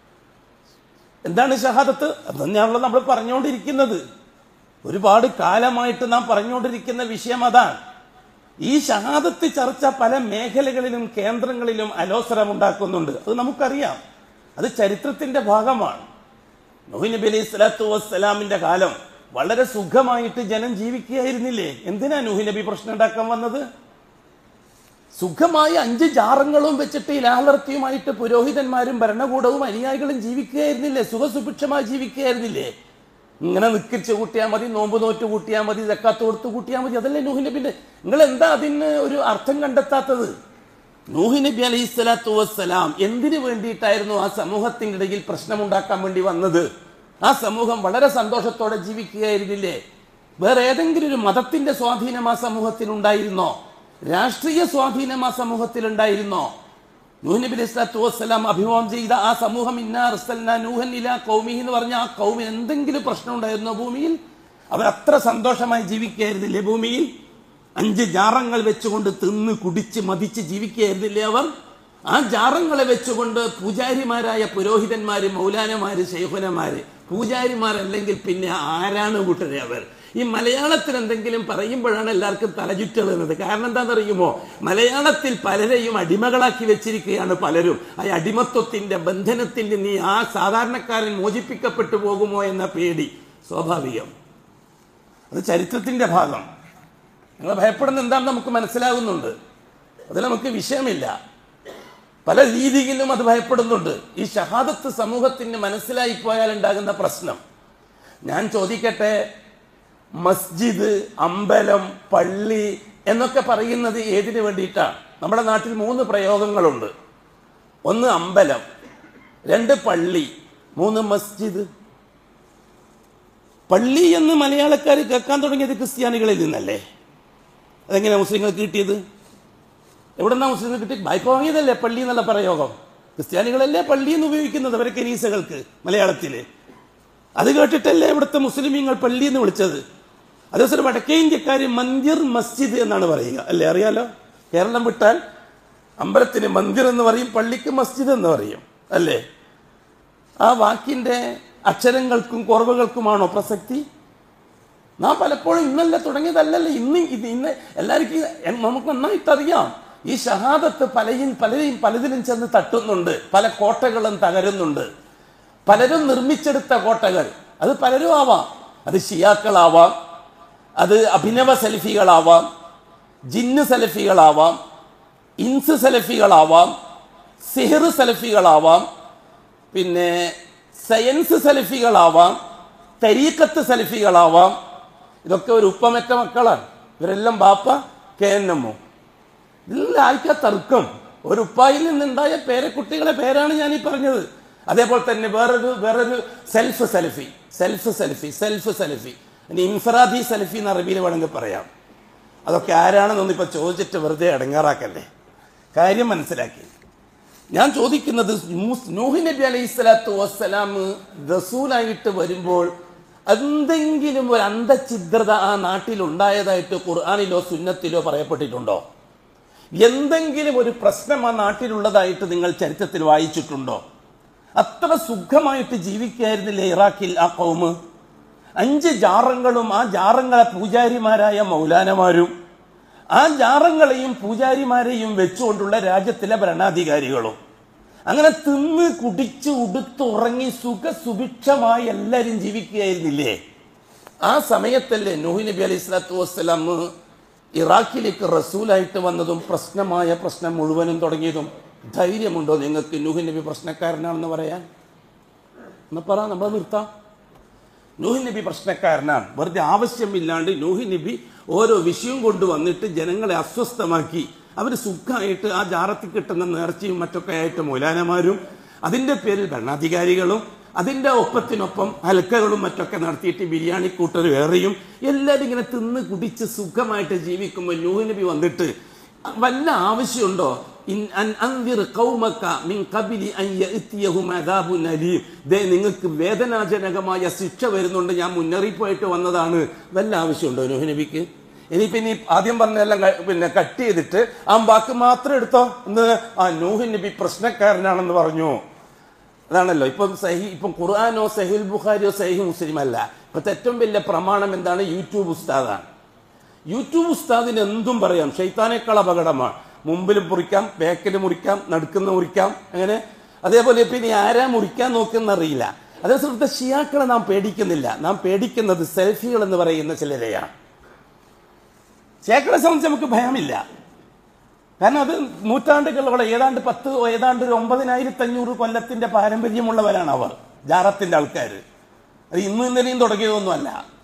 എന്താണ് ഷഹാദത്ത്? അതന്നെയാണല്ലോ നമ്മൾ പറഞ്ഞുകൊണ്ടിരിക്കുന്നത്. ഒരുപാട് കാലമായിട്ട് നാം പറഞ്ഞുകൊണ്ടിരിക്കുന്ന വിഷയം അതാണ്. ഈ ഷഹാദത്ത് ചർച്ച പല മേഖലകളിലും കേന്ദ്രങ്ങളിലും അലോസരമുണ്ടാക്കുന്നുണ്ട്. അത് നമുക്കറിയാം, അത് ചരിത്രത്തിന്റെ ഭാഗമാണ്. നൂഹ് നബി അലൈഹി സ്വലാത്തു വസ്സലാമിന്റെ കാലം വളരെ സുഖമായിട്ട് ജനം ജീവിക്കുകയായിരുന്നില്ലേ? എന്തിനാ നൂഹ് നബി പ്രശ്നം ഉണ്ടാക്കാൻ വന്നത്? സുഖമായി അഞ്ച് ജാറങ്ങളും വെച്ചിട്ട് ഇലാഹലർത്തിയുമായിട്ട് പുരോഹിതന്മാരും ഭരണകൂടവും അനുയായികളും ജീവിക്കുകയായിരുന്നില്ലേ? സുഖസുഭിക്ഷമായി ജീവിക്കുകയായിരുന്നില്ലേ? ഇങ്ങനെ നിക്കിച്ച് കൂട്ടിയാൽ മതി, നോമ്പ് നോറ്റ് കൂട്ടിയാൽ മതി, സക്കാത്ത് കൊടുത്ത് കൂട്ടിയാൽ മതി, അതല്ലേ നൂഹ് നബിന്റെ? നിങ്ങൾ എന്താ അതിന് ഒരു അർത്ഥം കണ്ടെത്താത്തത്? നൂഹ് നബി അലൈഹി സ്വലാത്തു വസ്സലാം എന്തിനു വേണ്ടിയിട്ടായിരുന്നു ആ സമൂഹത്തിന്റെ ഇടയിൽ പ്രശ്നമുണ്ടാക്കാൻ വേണ്ടി വന്നത്? ആ സമൂഹം വളരെ സന്തോഷത്തോടെ ജീവിക്കുകയായിരുന്നില്ലേ? വേറെ ഏതെങ്കിലും ഒരു മതത്തിന്റെ സ്വാധീനം ആ സമൂഹത്തിൽ ഉണ്ടായിരുന്നോ? രാഷ്ട്രീയ സ്വാധീനം ആ സമൂഹത്തിൽ ഉണ്ടായിരുന്നോ? നൂഹ് നബി അലൈഹി സ്വലാത്തു വസ്സലാം അഭിമുഖം ചെയ്ത ആ സമൂഹം, ഇന്നാ അർസൽനാ നൂഹൻ ഇലാ ഖൗമിഹി എന്ന് പറഞ്ഞ ആ ഖൗമിന് എന്തെങ്കിലും പ്രശ്നം ഉണ്ടായിരുന്നോ ഭൂമിയിൽ? അവർ അത്ര സന്തോഷമായി ജീവിക്കുകയായിരുന്നില്ലേ ഭൂമിയിൽ? അഞ്ച് ജാറങ്ങൾ വെച്ചുകൊണ്ട് തിന്ന് കുടിച്ച് മതിച്ച് ജീവിക്കുകയായിരുന്നില്ലേ അവർ? ആ ജാറങ്ങളെ വെച്ചുകൊണ്ട് പൂജാരിമാരായ പുരോഹിതന്മാര്, മൗലാനമാര്, ശൈഖുനമാര്, പൂജാരിമാരല്ലെങ്കിൽ പിന്നെ ആരാണ് കൂട്ടരെ അവർ? ഈ മലയാളത്തിൽ എന്തെങ്കിലും പറയുമ്പോഴാണ് എല്ലാവർക്കും തലചുറ്റുള്ളത്. കാരണം എന്താണെന്നറിയുമോ? മലയാളത്തിൽ പലരെയും അടിമകളാക്കി വെച്ചിരിക്കുകയാണ് പലരും. ആ അടിമത്വത്തിന്റെ ബന്ധനത്തിൽ നിന്ന് ആ സാധാരണക്കാരൻ മോചിപ്പിക്കപ്പെട്ടു പോകുമോ എന്ന പേടി സ്വാഭാവികം. അത് ചരിത്രത്തിന്റെ ഭാഗം. നിങ്ങൾ ഭയപ്പെടുന്ന എന്താണെന്ന് നമുക്ക് മനസ്സിലാകുന്നുണ്ട്. അതിൽ നമുക്ക് വിഷയമില്ല. പല രീതിയിലും അത് ഭയപ്പെടുന്നുണ്ട്. ഈ ഷഹാദത്ത് സമൂഹത്തിന് മനസ്സിലായി പോയാൽ ഉണ്ടാകുന്ന പ്രശ്നം ഞാൻ ചോദിക്കട്ടെ, മസ്ജിദ്, അമ്പലം, പള്ളി എന്നൊക്കെ പറയുന്നത് ഏതിനു വേണ്ടിയിട്ടാണ്? നമ്മുടെ നാട്ടിൽ മൂന്ന് പ്രയോഗങ്ങളുണ്ട്. ഒന്ന് അമ്പലം, രണ്ട് പള്ളി, മൂന്ന് മസ്ജിദ്. പള്ളി എന്ന് മലയാളക്കാർ കേൾക്കാൻ തുടങ്ങിയത് ക്രിസ്ത്യാനികളിൽ നിന്നല്ലേ? അതെങ്ങനെ മുസ്ലിങ്ങൾക്ക് കിട്ടിയത്? എവിടെന്നാ മുസ്ലിങ്ങൾ കിട്ടി? വായ്പ വാങ്ങിയതല്ലേ പള്ളി എന്നുള്ള പ്രയോഗം? ക്രിസ്ത്യാനികളല്ലേ പള്ളി എന്ന് ഉപയോഗിക്കുന്നത് അവരെ കനീസകൾക്ക് മലയാളത്തില്. അത് കേട്ടിട്ടല്ലേ ഇവിടുത്തെ മുസ്ലിമീങ്ങൾ പള്ളി എന്ന് വിളിച്ചത്. അതേസരം വടക്കേ ഇന്ത്യക്കാര് മന്ദിർ, മസ്ജിദ് എന്നാണ് പറയുക അല്ലേ? അറിയാലോ, കേരളം വിട്ടാൽ അമ്പലത്തിന് മന്ദിർ എന്ന് പറയും, പള്ളിക്ക് മസ്ജിദ് എന്ന് പറയും അല്ലേ? ആ വാക്കിന്റെ അക്ഷരങ്ങൾക്കും കുറവുകൾക്കുമാണോ പ്രസക്തി? നാം പലപ്പോഴും ഇന്നല്ല തുടങ്ങിയതല്ലല്ലോ, ഇന്ന് ഇത് ഇന്ന് എല്ലാവർക്കും നമുക്ക് നന്നായിട്ടറിയാം. ഈ ഷഹാദത്ത് പലയും പലരെയും പലതിലും ചെന്ന് തട്ടുന്നുണ്ട്. പല കോട്ടകളും തകരുന്നുണ്ട്. പലരും നിർമ്മിച്ചെടുത്ത കോട്ടകൾ. അത് പലരും ആവാം. അത് ഷിയാക്കളാവാം, അത് അഭിനവ സലഫികളാവാം, ജിന്ന് സലഫികളാവാം, ഇൻസ് സലഫികളാവാം, സിഹിർ സലഫികളാവാം, പിന്നെ സയൻസ് സലഫികളാവാം, തരീഖത്ത് സലഫികളാവാം. ഇതൊക്കെ ഒരു ഉപ്പമറ്റ മക്കളാണ്. ഇവരെല്ലാം ബാപ്പ കെ എൻ എമ്മോ. ഇതിലെല്ലാം ആർക്കാ തർക്കം? ഒരു ഉപ്പായിൽ നിന്നുണ്ടായ പേരക്കുട്ടികളെ പേരാണ് ഞാൻ ഈ പറഞ്ഞത്. അതേപോലെ തന്നെ വേറൊരു വേറൊരു സെൽഫ് സലഫി, സെൽഫ് സലഫി, സെൽഫ് സലഫി, ഇനി ഇൻഫറാദി സലഫി എന്ന് അറബിയിൽ വേണമെങ്കിൽ പറയാം. അതൊക്കെ ആരാണെന്നൊന്നും ഇപ്പൊ ചോദിച്ചിട്ട് വെറുതെ അടങ്ങാറാക്കല്ലേ. കാര്യം മനസ്സിലാക്കി. ഞാൻ ചോദിക്കുന്നത്, നൂഹ് നബി അലൈഹി സ്വലാത്തു വസ്സലാം റസൂലായിട്ട് വരുമ്പോൾ എന്തെങ്കിലും ഒരു അന്ധഛിദ്രത ആ നാട്ടിൽ ഉണ്ടായതായിട്ട് ഖുർആനിലോ സുന്നത്തിലോ പറയപ്പെട്ടിട്ടുണ്ടോ? എന്തെങ്കിലും ഒരു പ്രശ്നം ആ നാട്ടിലുള്ളതായിട്ട് നിങ്ങൾ ചരിത്രത്തിൽ വായിച്ചിട്ടുണ്ടോ? അത്ര സുഖമായിട്ട് ജീവിക്കായിരുന്നില്ലേ ഇറാഖിൽ ആ കൗമ്? അഞ്ച് ജാറങ്ങളും ആ ജാറങ്ങളെ പൂജാരിമാരായ മൗലാനമാരും ആ ജാറങ്ങളെയും പൂജാരിമാരെയും വെച്ചുകൊണ്ടുള്ള രാജ്യത്തിലെ ഭരണാധികാരികളും അങ്ങനെ തിന്ന് കുടിച്ച് ഉടുത്തുറങ്ങി സുഖ സുഭിക്ഷമായി എല്ലാവരും ജീവിക്കുകയായിരുന്നില്ലേ? ആ സമയത്തല്ലേ നൂഹ് നബി അലൈഹി സ്വലാത്തു വസ്സലാം ഇറാഖിലേക്ക് റസൂലായിട്ട് വന്നതും പ്രശ്നമായ പ്രശ്നം മുഴുവനും തുടങ്ങിയതും? ധൈര്യമുണ്ടോ നിങ്ങൾക്ക് നൂഹ് നബി പ്രശ്നക്കാരനാണെന്ന് പറയാൻ? എന്ന് പറ, നമ്മൾ നിർത്താം. നൂഹ് നബി പ്രശ്നക്കാരനാണ്. വെറുതെ ആവശ്യമില്ലാണ്ട് നൂഹ് നബി ഓരോ വിഷയം കൊണ്ടുവന്നിട്ട് ജനങ്ങളെ അസ്വസ്ഥമാക്കി. അവർ സുഖമായിട്ട് ആ ജാറത്തിൽ കിട്ടുന്ന നേർച്ചയും മറ്റൊക്കെ ആയിട്ട് മൗലാനമാരും അതിന്റെ പേരിൽ ഭരണാധികാരികളും അതിന്റെ ഒപ്പത്തിനൊപ്പം ഹൽക്കകളും മറ്റൊക്കെ നടത്തിയിട്ട് ബിരിയാണി കൂട്ടർ വേറെയും എല്ലാവരും ഇങ്ങനെ തിന്ന് കുടിച്ച് സുഖമായിട്ട് ജീവിക്കുമ്പോൾ നൂഹ് നബി വന്നിട്ട് വല്ല ആവശ്യമുണ്ടോ? നിങ്ങൾക്ക് വേദനാജനകമായ ശിക്ഷ വരുന്നുണ്ട്, ഞാൻ മുന്നറിയിപ്പായിട്ട് വന്നതാണ്. വല്ല ആവശ്യമുണ്ടോ നൂഹ് നബിക്ക്? ഇനിയിപ്പോ ഇനി ആദ്യം പറഞ്ഞെല്ലാം പിന്നെ കട്ട് ചെയ്തിട്ട് ആ വാക്ക് മാത്രം എടുത്തോ. ഇന്ന് ആ നൂഹ് നബി പ്രശ്നക്കാരനാണെന്ന് പറഞ്ഞു. അതാണല്ലോ ഇപ്പം സഹി ഇപ്പം ഖുർആാനോ സഹീൽ ബുഖാരിയോ സഹീഹ് മുസ്ലിം അല്ല. ഇപ്പത്തെ ഏറ്റവും വലിയ പ്രമാണം എന്താണ്? യൂട്യൂബ് ഉസ്താദാണ്. യൂട്യൂബ് ഉസ്താദിന് എന്തും പറയാം. ഷെയ്ത്താനേക്കാൾ അപകടമാണ്. മുമ്പിൽ മുറിക്കാം, ബാക്കിൽ മുറിക്കാം, നടുക്കുന്ന മുറിക്കാം, അങ്ങനെ. അതേപോലെ പിന്നെ ആരാ മുറിക്കാൻ നോക്കുന്നറിയില്ല. അതേസമയത്ത് ഷിയാക്കളെ നാം പേടിക്കുന്നില്ല. നാം പേടിക്കുന്നത് സെൽഫികൾ എന്ന് പറയുന്ന ചിലരെയാണ്. ഷിയാക്കളെ സംബന്ധിച്ച് നമുക്ക് ഭയമില്ല. കാരണം അത് നൂറ്റാണ്ടുകളോളം ഏതാണ്ട് പത്ത് ഏതാണ്ട് ഒരു ഒമ്പതിനായിരത്തി അഞ്ഞൂറ് കൊല്ലത്തിന്റെ പാരമ്പര്യമുള്ളവരാണ് അവർ, ജാറത്തിന്റെ ആൾക്കാർ. അത് ഇന്നും ഇന്നലെയും തുടങ്ങിയതൊന്നുമല്ല.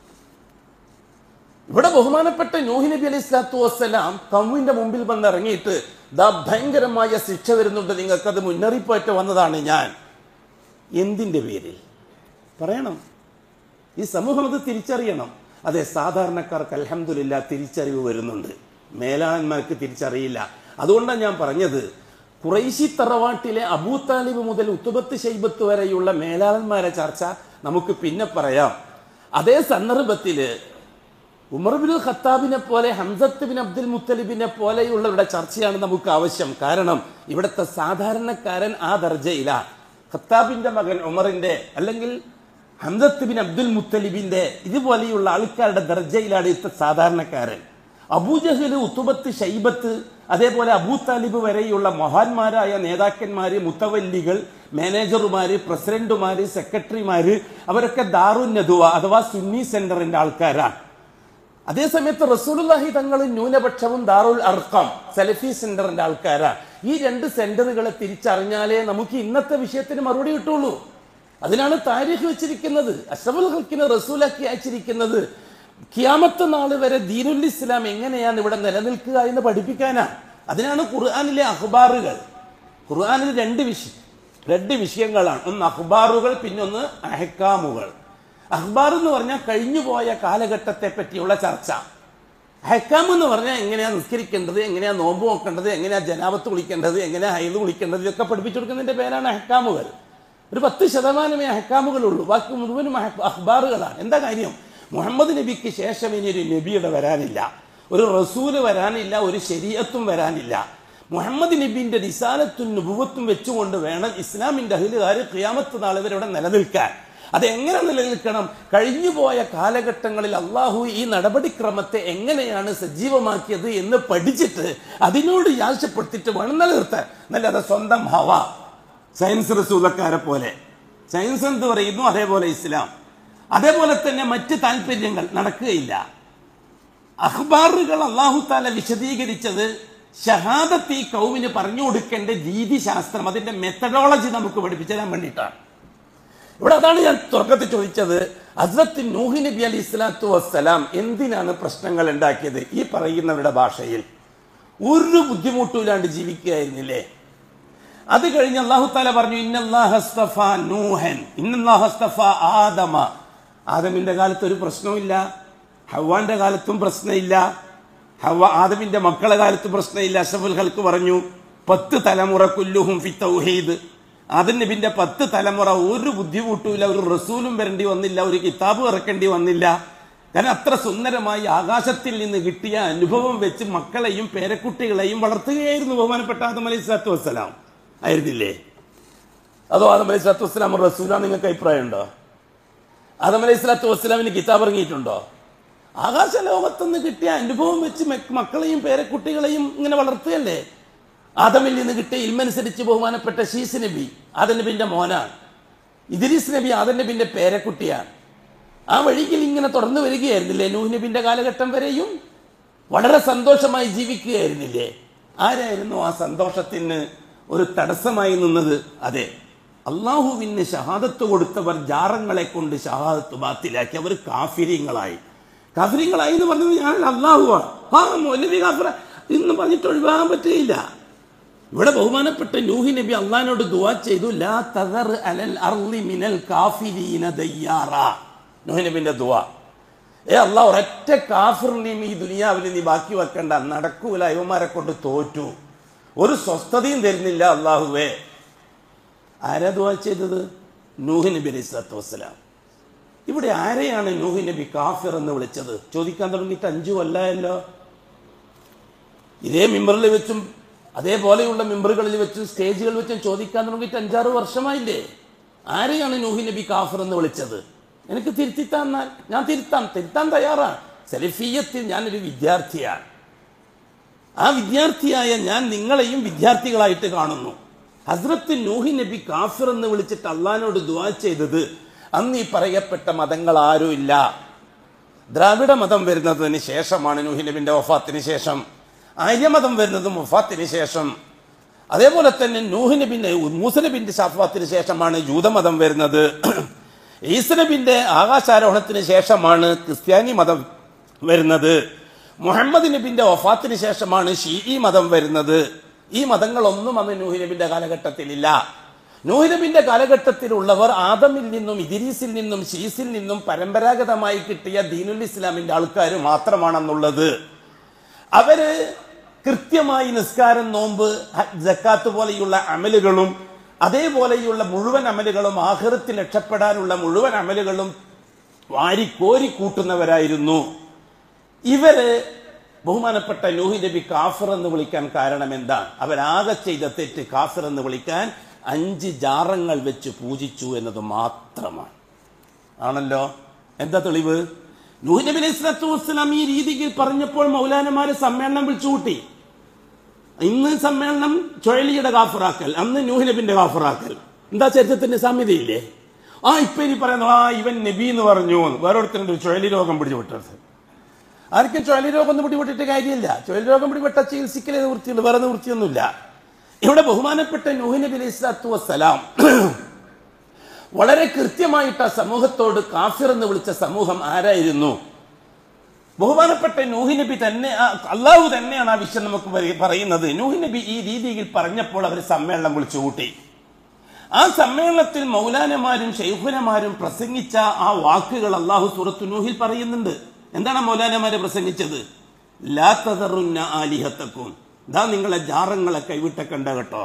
ഇവിടെ ബഹുമാനപ്പെട്ട നൂഹ് നബി അലൈഹി സ്വലാത്തു വസ്സലാം കൗമിന്റെ മുമ്പിൽ വന്നിറങ്ങിയിട്ട് ദാ ഭയങ്കരമായ ശിക്ഷ വരുന്നുണ്ട്, നിങ്ങൾക്കത് മുന്നറിയിപ്പായിട്ട് വന്നതാണ് ഞാൻ. എന്തിന്റെ പേരിൽ പറയണം? ഈ സമൂഹം അത് തിരിച്ചറിയണം. അതെ, സാധാരണക്കാർക്ക് അൽഹംദുലില്ലാ തിരിച്ചറിവ് വരുന്നുണ്ട്, മേലാളന്മാർക്ക് തിരിച്ചറിയില്ല. അതുകൊണ്ടാണ് ഞാൻ പറഞ്ഞത്, ഖുറൈശി തറവാട്ടിലെ അബൂ താലിബ് മുതൽ ഉത്തുബത്ത് ശൈബത്ത് വരെയുള്ള മേലാളന്മാരെ ചർച്ച നമുക്ക് പിന്നെ പറയാം. അതേ സന്ദർഭത്തില് ഉമർ ബിൻ ഖത്താബിനെ പോലെ ഹംസത്ത് ബിൻ അബ്ദുൽ മുത്തലിബിനെ പോലെയുള്ളവരുടെ ചർച്ചയാണ് നമുക്ക് ആവശ്യം. കാരണം ഇവിടുത്തെ സാധാരണക്കാരൻ ആ ദർജയിലാണ്. ഖത്താബിന്റെ മകൻ ഉമറിന്റെ അല്ലെങ്കിൽ ഹംസത്ത് ബിൻ അബ്ദുൽ മുത്തലിബിന്റെ ഇതുപോലെയുള്ള ആൾക്കാരുടെ ദർജയിലാണ് ഇത്തെ സാധാരണക്കാരൻ. അബൂജഹല്, ഉത്തുബത്ത്, ഷൈബത്ത്, അതേപോലെ അബൂ താലിബ് വരെയുള്ള മഹാന്മാരായ നേതാക്കന്മാര്, മുത്തവല്ലികൾ, മാനേജർമാര്, പ്രസിഡന്റുമാര്, സെക്രട്ടറിമാര്, അവരൊക്കെ ദാറുൻ നദുവ അഥവാ സുന്നി സെന്ററിന്റെ ആൾക്കാരാണ്. അതേസമയത്ത് റസൂലുള്ളാഹി തങ്ങൾ ന്യൂനപക്ഷവും ദാറുൽ അർഖം സലഫി സെന്ററിന്റെ ആൾക്കാരാണ്. ഈ രണ്ട് സെന്ററുകളെ തിരിച്ചറിഞ്ഞാലേ നമുക്ക് ഇന്നത്തെ വിഷയത്തിന് മറുപടി കിട്ടുള്ളൂ. അതിനാണ് താരീഖ് വെച്ചിരിക്കുന്നത്. അഷ്റഫുൽ ഖൽഖിനെ റസൂലാക്കി അയച്ചിരിക്കുന്നത് ഖിയാമത്ത് നാൾ വരെ ദീനുൽ ഇസ്ലാം എങ്ങനെയാണ് ഇവിടെ നിലനിൽക്കുക എന്ന് പഠിപ്പിക്കാനാണ്. അതിനാണ് ഖുർആനിലെ അഖ്ബാറുകൾ. ഖുർആനിൽ രണ്ട് വിഷയം രണ്ട് വിഷയങ്ങളാണ്. ഒന്ന് അഖ്ബാറുകൾ, പിന്നൊന്ന് അഹ്കാമുകൾ. അഖ്ബാർ എന്ന് പറഞ്ഞാൽ കഴിഞ്ഞുപോയ കാലഘട്ടത്തെ പറ്റിയുള്ള ചർച്ച. അഹ്കാം എന്ന് പറഞ്ഞാൽ എങ്ങനെയാ നിസ്കരിക്കേണ്ടത്, എങ്ങനെയാ നോമ്പ് നോക്കേണ്ടത്, എങ്ങനെയാ ജനാബത്ത് കുളിക്കേണ്ടത്, എങ്ങനെയാ ഹൈദ് കുളിക്കേണ്ടത്, ഇതൊക്കെ പഠിപ്പിച്ചു കൊടുക്കുന്നതിന്റെ പേരാണ് അഹ്കാമുകൾ. ഒരു പത്ത് ശതമാനമേ അഹ്കാമുകളുള്ളൂ, ബാക്കി മുഴുവനും അഖ്ബാറുകളാണ്. എന്താ കാര്യം? മുഹമ്മദ് നബിക്ക് ശേഷം ഇനി ഒരു നബിയുടെ വരാനില്ല, ഒരു റസൂല് വരാനില്ല, ഒരു ശരീഅത്തും വരാനില്ല. മുഹമ്മദ് നബിന്റെ റിസാലത്തും നുബുവത്തും വെച്ചുകൊണ്ട് വേണം ഇസ്ലാമിന്റെ അഹ്ലുകാർ ഖിയാമത്ത് നാൾ വരെ ഇവിടെ നിലനിൽക്കാൻ. അതെങ്ങനെ നിലനിൽക്കണം? കഴിഞ്ഞുപോയ കാലഘട്ടങ്ങളിൽ അള്ളാഹു ഈ നടപടിക്രമത്തെ എങ്ങനെയാണ് സജീവമാക്കിയത് എന്ന് പഠിച്ചിട്ട് അതിനോട് ആവശ്യപ്പെടുത്തിയിട്ട് വേണം നിലനിർത്താൻ. നല്ലത് സ്വന്തം ഹവ, സയൻസ് റസൂലക്കാരെ പോലെ സയൻസ് എന്ത് പറയുന്നു അതേപോലെ ഇസ്ലാം, അതേപോലെ തന്നെ മറ്റ് താല്പര്യങ്ങൾ നടക്കുകയില്ല. അഖ്ബാറുകൾ അല്ലാഹു തആല വിശദീകരിച്ചത് ഷഹാദത്ത് ഈ കൗമിന് പറഞ്ഞു കൊടുക്കേണ്ട രീതിശാസ്ത്രം, അതിന്റെ മെത്തഡോളജി നമുക്ക് പഠിപ്പിച്ചു തരാൻ വേണ്ടിയിട്ടാണ്. ഇവിടെ അതാണ് ഞാൻ തുടക്കത്തിൽ ചോദിച്ചത്. ഹസ്രത്ത് നൂഹ് നബി അലൈഹി സ്വലാത്തു വസ്സലാം എന്തിനാണ് പ്രശ്നങ്ങൾ ഉണ്ടാക്കിയത്? ഈ പറയുന്നവരുടെ ഭാഷയിൽ ഒരു ബുദ്ധിമുട്ടില്ലാണ്ട് ജീവിക്കുകയായിരുന്നില്ലേ? അത് കഴിഞ്ഞ് അല്ലാഹു തആല പറഞ്ഞു ഇന്നല്ലാഹ അസ്തഫാ നൂഹൻ ഇന്നല്ലാഹ അസ്തഫാ ആദമ. ആദമിന്റെ കാലത്ത് ഒരു പ്രശ്നവുമില്ല, ഹവ്വാന്റെ കാലത്തും പ്രശ്നമില്ല, ഹവ്വ ആദമിന്റെ മക്കളുടെ കാലത്തും പ്രശ്നമില്ല. അഷ്റഫുൽ ഖൽഖ് പറഞ്ഞു പത്ത് തലമുറ കുല്ലുഹും ഫി തൗഹീദ്. ആദം നബിന്റെ പത്ത് തലമുറ ഒരു ബുദ്ധിമുട്ടുമില്ല, ഒരു റസൂലും വരേണ്ടി വന്നില്ല, ഒരു കിതാബ് ഇറക്കേണ്ടി വന്നില്ല. കാരണം അത്ര സുന്ദരമായി ആകാശത്തിൽ നിന്ന് കിട്ടിയ അനുഭവം വെച്ച് മക്കളെയും പേരക്കുട്ടികളെയും വളർത്തുകയായിരുന്നു ബഹുമാനപ്പെട്ട ആദം അലൈഹി സ്വലാത്തു വസ്സലാം. ആയിരുന്നില്ലേ? അതോ ആദം അലൈഹി സ്വലാത്തു വസ്സലാം റസൂലാ? നിങ്ങൾക്ക് അഭിപ്രായം ഉണ്ടോ? ആദം അലൈഹി സ്വലാത്തു വസ്സലാമിന് കിതാബ് ഇറങ്ങിയിട്ടുണ്ടോ? ആകാശ ലോകത്തുനിന്ന് കിട്ടിയ അനുഭവം വെച്ച് മക്കളെയും പേരക്കുട്ടികളെയും ഇങ്ങനെ വളർത്തുകയല്ലേ. ആദമിൽ നിന്ന് കിട്ടിയ ഇൽമനുസരിച്ച് ബഹുമാനപ്പെട്ട ശീസ് നബി ആദം നബിന്റെ മോനാണ്, ഇദ്രീസ് നബി ആദം നബിന്റെ പേരക്കുട്ടിയാണ്. ആ വഴിയിൽ ഇങ്ങനെ തുടർന്നു വരികയായിരുന്നില്ലേ? നൂഹ് നബിന്റെ കാലഘട്ടം വരെയും വളരെ സന്തോഷമായി ജീവിക്കുകയായിരുന്നില്ലേ? ആരായിരുന്നു ആ സന്തോഷത്തിന് ഒരു തടസ്സമായി നിന്നത്? അതെ, അള്ളാഹുവിന് ഷഹാദത്ത് കൊടുത്തവർ ജാറങ്ങളെ കൊണ്ട് ഷഹാദത്ത് ബാത്തിലാക്കി. അവർ കാഫിര്യങ്ങളായി. കാഫിര്യങ്ങളായി എന്ന് പറഞ്ഞത് ഞാൻ അള്ളാഹുവാണ്, ആ മൗലവി കാഫിറ എന്ന് പറഞ്ഞിട്ട് ഒഴിവാകാൻ പറ്റുകയില്ല. ഇവിടെ ബഹുമാനപ്പെട്ട നൂഹ് നബി അള്ളാഹിനോട് ദുആ ചെയ്തു, ലാ തദർ അലൽ അർളി മിനൽ കാഫിരീന ദയ്യാറ. നൂഹ് നബിന്റെ ദുആ, ഏ അള്ളാഹ് ഒരൊറ്റ കാഫിറിനെയും ഈ ദുനിയാവിൽ നീ ബാക്കി വെക്കണ്ട, നടക്കൂല, ഇവന്മാരെ കൊണ്ട് തോറ്റു, ഒരു സ്വസ്ഥതയും തരുന്നില്ല അള്ളാഹുവേ. ആരാ ദുആ ചെയ്തത്? നൂഹ് നബി അലൈഹി സ്വലാത്തു വസ്സലാം. ഇവിടെ ആരെയാണ് നൂഹ് നബി കാഫിർ എന്ന് വിളിച്ചത്? ചോദിക്കാൻ തുടങ്ങിയിട്ട് അഞ്ചു കൊല്ലമല്ലോ. ഇതേ മിമ്പറിൽ വെച്ചും അതേപോലെയുള്ള മിമ്പറുകളിൽ വെച്ചും സ്റ്റേജുകളിൽ വെച്ചും ചോദിക്കാൻ തുടങ്ങിയിട്ട് അഞ്ചാറ് വർഷമായില്ലേ? ആരെയാണ് നൂഹ് നബി കാഫിർ എന്ന് വിളിച്ചത്? എനിക്ക് തിരുത്തിത്താന്നാൽ ഞാൻ തിരുത്താം, തിരുത്താൻ തയ്യാറാണ്. സലഫിയ്യത്തിൽ ഞാനൊരു വിദ്യാർത്ഥിയാണ്. ആ വിദ്യാർത്ഥിയായ ഞാൻ നിങ്ങളെയും വിദ്യാർത്ഥികളായിട്ട് കാണുന്നു. ഹസ്രത്ത് നൂഹ് നബി കാഫിർ എന്ന് വിളിച്ചിട്ട് അള്ളാഹിനോട് ദുആ ചെയ്തത് അന്ന് ഈ പറയപ്പെട്ട മതങ്ങൾ ആരും ഇല്ല. ദ്രാവിഡ മതം വരുന്നതിന് ശേഷമാണ്, നൂഹ് നബിന്റെ വഫാത്തിന് ശേഷം. ആര്യമതം വരുന്നതും വഫാത്തിന് ശേഷം. അതേപോലെ തന്നെ നൂഹ് നബിന്റെ മൂസ നബിന്റെ വഫാത്തിന് ശേഷമാണ് ജൂതമതം വരുന്നത്. ഈസ നബിന്റെ ആകാശാരോഹണത്തിന് ശേഷമാണ് ക്രിസ്ത്യാനി മതം വരുന്നത്. മുഹമ്മദ് നബിന്റെ വഫാത്തിന് ശേഷമാണ് ഷീഈ മതം വരുന്നത്. ഈ മതങ്ങളൊന്നും അന്ന് നൂഹ് നബിന്റെ കാലഘട്ടത്തിലില്ല. നൂഹ് നബിന്റെ കാലഘട്ടത്തിലുള്ളവർ ആദമിൽ നിന്നും ഇദ്രീസിൽ നിന്നും ശീസിൽ നിന്നും പരമ്പരാഗതമായി കിട്ടിയ ദീനുൽ ഇസ്ലാമിന്റെ ആൾക്കാർ മാത്രമാണെന്നുള്ളത്. അവര് കൃത്യമായി നിസ്കാരം, നോമ്പ്, സക്കാത്ത് പോലെയുള്ള അമലുകളും അതേപോലെയുള്ള മുഴുവൻ അമലുകളും ആഖിറത്തിൽ രക്ഷപ്പെടാനുള്ള മുഴുവൻ അമലുകളും വാരിക്കോരി കൂട്ടുന്നവരായിരുന്നു. ഇവര് ബഹുമാനപ്പെട്ട നൂഹ് നബി കാഫിർ എന്ന് വിളിക്കാൻ കാരണം എന്താണ്? അവരാകെ ചെയ്ത തെറ്റ് കാഫിർ എന്ന് വിളിക്കാൻ അഞ്ച് ജാറങ്ങൾ വെച്ച് പൂജിച്ചു എന്നത് മാത്രമാണ്. ആണല്ലോ. എന്താ തെളിവ്? നൂഹ് നബി അലൈഹി സ്വലാത്തു വസ്സലാം ഈ രീതിയിൽ പറഞ്ഞപ്പോൾ മൗലാനമാര് സമ്മേളനം വിളിച്ചു കൂട്ടി. ഇന്ന് സമ്മേളനം ചുഴലിയുടെ കാഫിറാക്കൽ, അന്ന് നൂഹ് നബിന്റെ കാഫിറാക്കൽ. എന്താ ചരിത്രത്തിന്റെ സാമ്യതയില്ലേ? ആ ഇപ്പൊ ഇനി പറയുന്നു ആ ഇവൻ നബി എന്ന് പറഞ്ഞു. വേറൊരുത്തരുണ്ട് ചുഴലി രോഗം പിടിപെട്ടത്. ആർക്കും ചുഴലി രോഗം ഒന്നും പിടിപെട്ടിട്ട് കാര്യമില്ല. ചുഴലി രോഗം പിടിപെട്ട ചികിത്സിക്കലേ നിവൃത്തിയുള്ളൂ, വേറെ നിവൃത്തിയൊന്നുമില്ല. ഇവിടെ ബഹുമാനപ്പെട്ട നൂഹ് നബി അലൈഹി സ്വലാത്തു വസ്സലാം വളരെ കൃത്യമായിട്ട് ആ സമൂഹത്തോട് കാഫിർ എന്ന് വിളിച്ച സമൂഹം ആരായിരുന്നു? ബഹുമാനപ്പെട്ട നൂഹ് നബി തന്നെ, അള്ളാഹു തന്നെയാണ് ആ വിഷയം നമുക്ക് പറയുന്നത്. നൂഹ് നബി ഈ രീതിയിൽ പറഞ്ഞപ്പോൾ അവർ സമ്മേളനം വിളിച്ചു കൂട്ടി. ആ സമ്മേളനത്തിൽ മൗലാനമാരും ഷെയ്ഖുനമാരും പ്രസംഗിച്ച ആ വാക്കുകൾ അള്ളാഹു സൂറത്തു നൂഹിൽ പറയുന്നുണ്ട്. എന്താണ് മൗലാനമാര് പ്രസംഗിച്ചത്? ലാ തദറുന്ന ആലിഹത്തക്കും, ദാ നിങ്ങളെ ജാറങ്ങളെ കൈവിട്ടക്കണ്ട കേട്ടോ.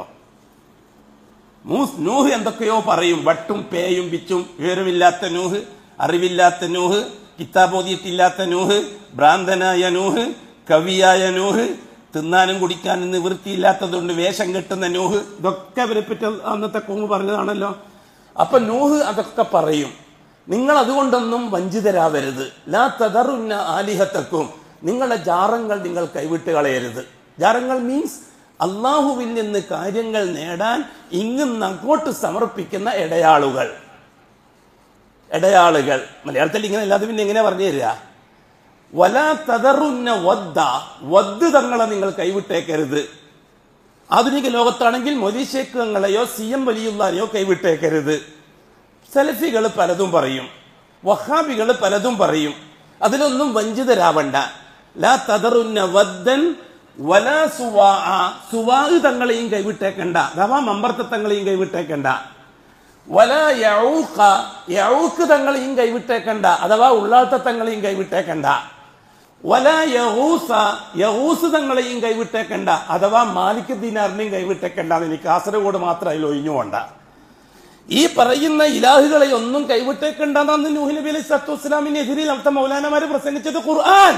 നൂഹ് എന്തൊക്കെയോ പറയും, വട്ടും പേയും പിച്ചും. വിവരമില്ലാത്ത നൂഹ്, അറിവില്ലാത്ത നൂഹ്, കിതാബോധിയിട്ടില്ലാത്ത നൂഹ്, ഭ്രാന്തനായ നൂഹ്, കവിയായ നൂഹ്, തിന്നാനും കുടിക്കാനും നിവൃത്തിയില്ലാത്തതുകൊണ്ട് വേഷം കെട്ടുന്ന നൂഹ്. ഇതൊക്കെ അവരെ പറ്റി അന്നത്തെ കോമ് പറഞ്ഞതാണല്ലോ. അപ്പൊ നൂഹ് അതൊക്കെ പറയും. നിങ്ങൾ അതുകൊണ്ടൊന്നും വഞ്ചിതരാവരുത്. ലാ തദറുന്ന ആലിഹത്തക്കും, നിങ്ങളുടെ ജാറങ്ങൾ നിങ്ങൾ കൈവിട്ട് കളയരുത്. ജാറങ്ങൾ മീൻസ് അള്ളാഹുവിൽ നിന്ന് കാര്യങ്ങൾ നേടാൻ ഇങ്ങും അങ്ങോട്ട് സമർപ്പിക്കുന്ന ഇടയാളുകൾ. ഇടയാളുകൾ മലയാളത്തിൽ ഇങ്ങനെ അല്ലാതെ പിന്നെ എങ്ങനെ പറഞ്ഞു തരിക? വലാ തദറുന്ന വദ്ദ, വദ് തങ്ങളെ നിങ്ങൾ കൈവിട്ടേക്കരുത്. ആധുനിക ലോകത്താണെങ്കിൽ മൊലീഷേഖ് തങ്ങളെയോ സി എം വലിയുള്ളാനെയോ കൈവിട്ടേക്കരുത്. സലഫികൾ പലതും പറയും, വഹാബികൾ പലതും പറയും. അതിലൊന്നും വഞ്ചിതരാവണ്ട. ലാ തദറുന്ന വദ്ദൻ വലാ സുവാ, സുവാ തങ്ങളെയും കൈവിട്ടേക്കണ്ട, അഥവാ മമ്പർത്ത തങ്ങളെയും കൈവിട്ടേക്കണ്ട. വലാ യഊഖ, യഊഖ് തങ്ങളെയും കൈവിട്ടേക്കണ്ട, അഥവാ ഉള്ളാത്ത തങ്ങളെയും കൈവിട്ടേക്കണ്ട. വലാ യഗൂസ, യഗൂസ് തങ്ങളെയും കൈവിട്ടേക്കണ്ട, അഥവാ മാലിക് ദീനാറിനെയും കൈവിട്ടേക്കണ്ട. എനിക്ക് കാസർഗോഡ് മാത്രമായാലും ഒഴിഞ്ഞു പോണ്ട. ഈ പറയുന്ന ഇലാഹുകളെ ഒന്നും കൈവിട്ടേക്കണ്ടെന്നാണ് നൂഹ് നബി അലൈഹി സ്വലാത്തു വസ്സലാമിനെതിരിൽ അവിടുത്തെ മൗലാനമാര് പ്രസംഗിച്ചത് ഖുർആൻ.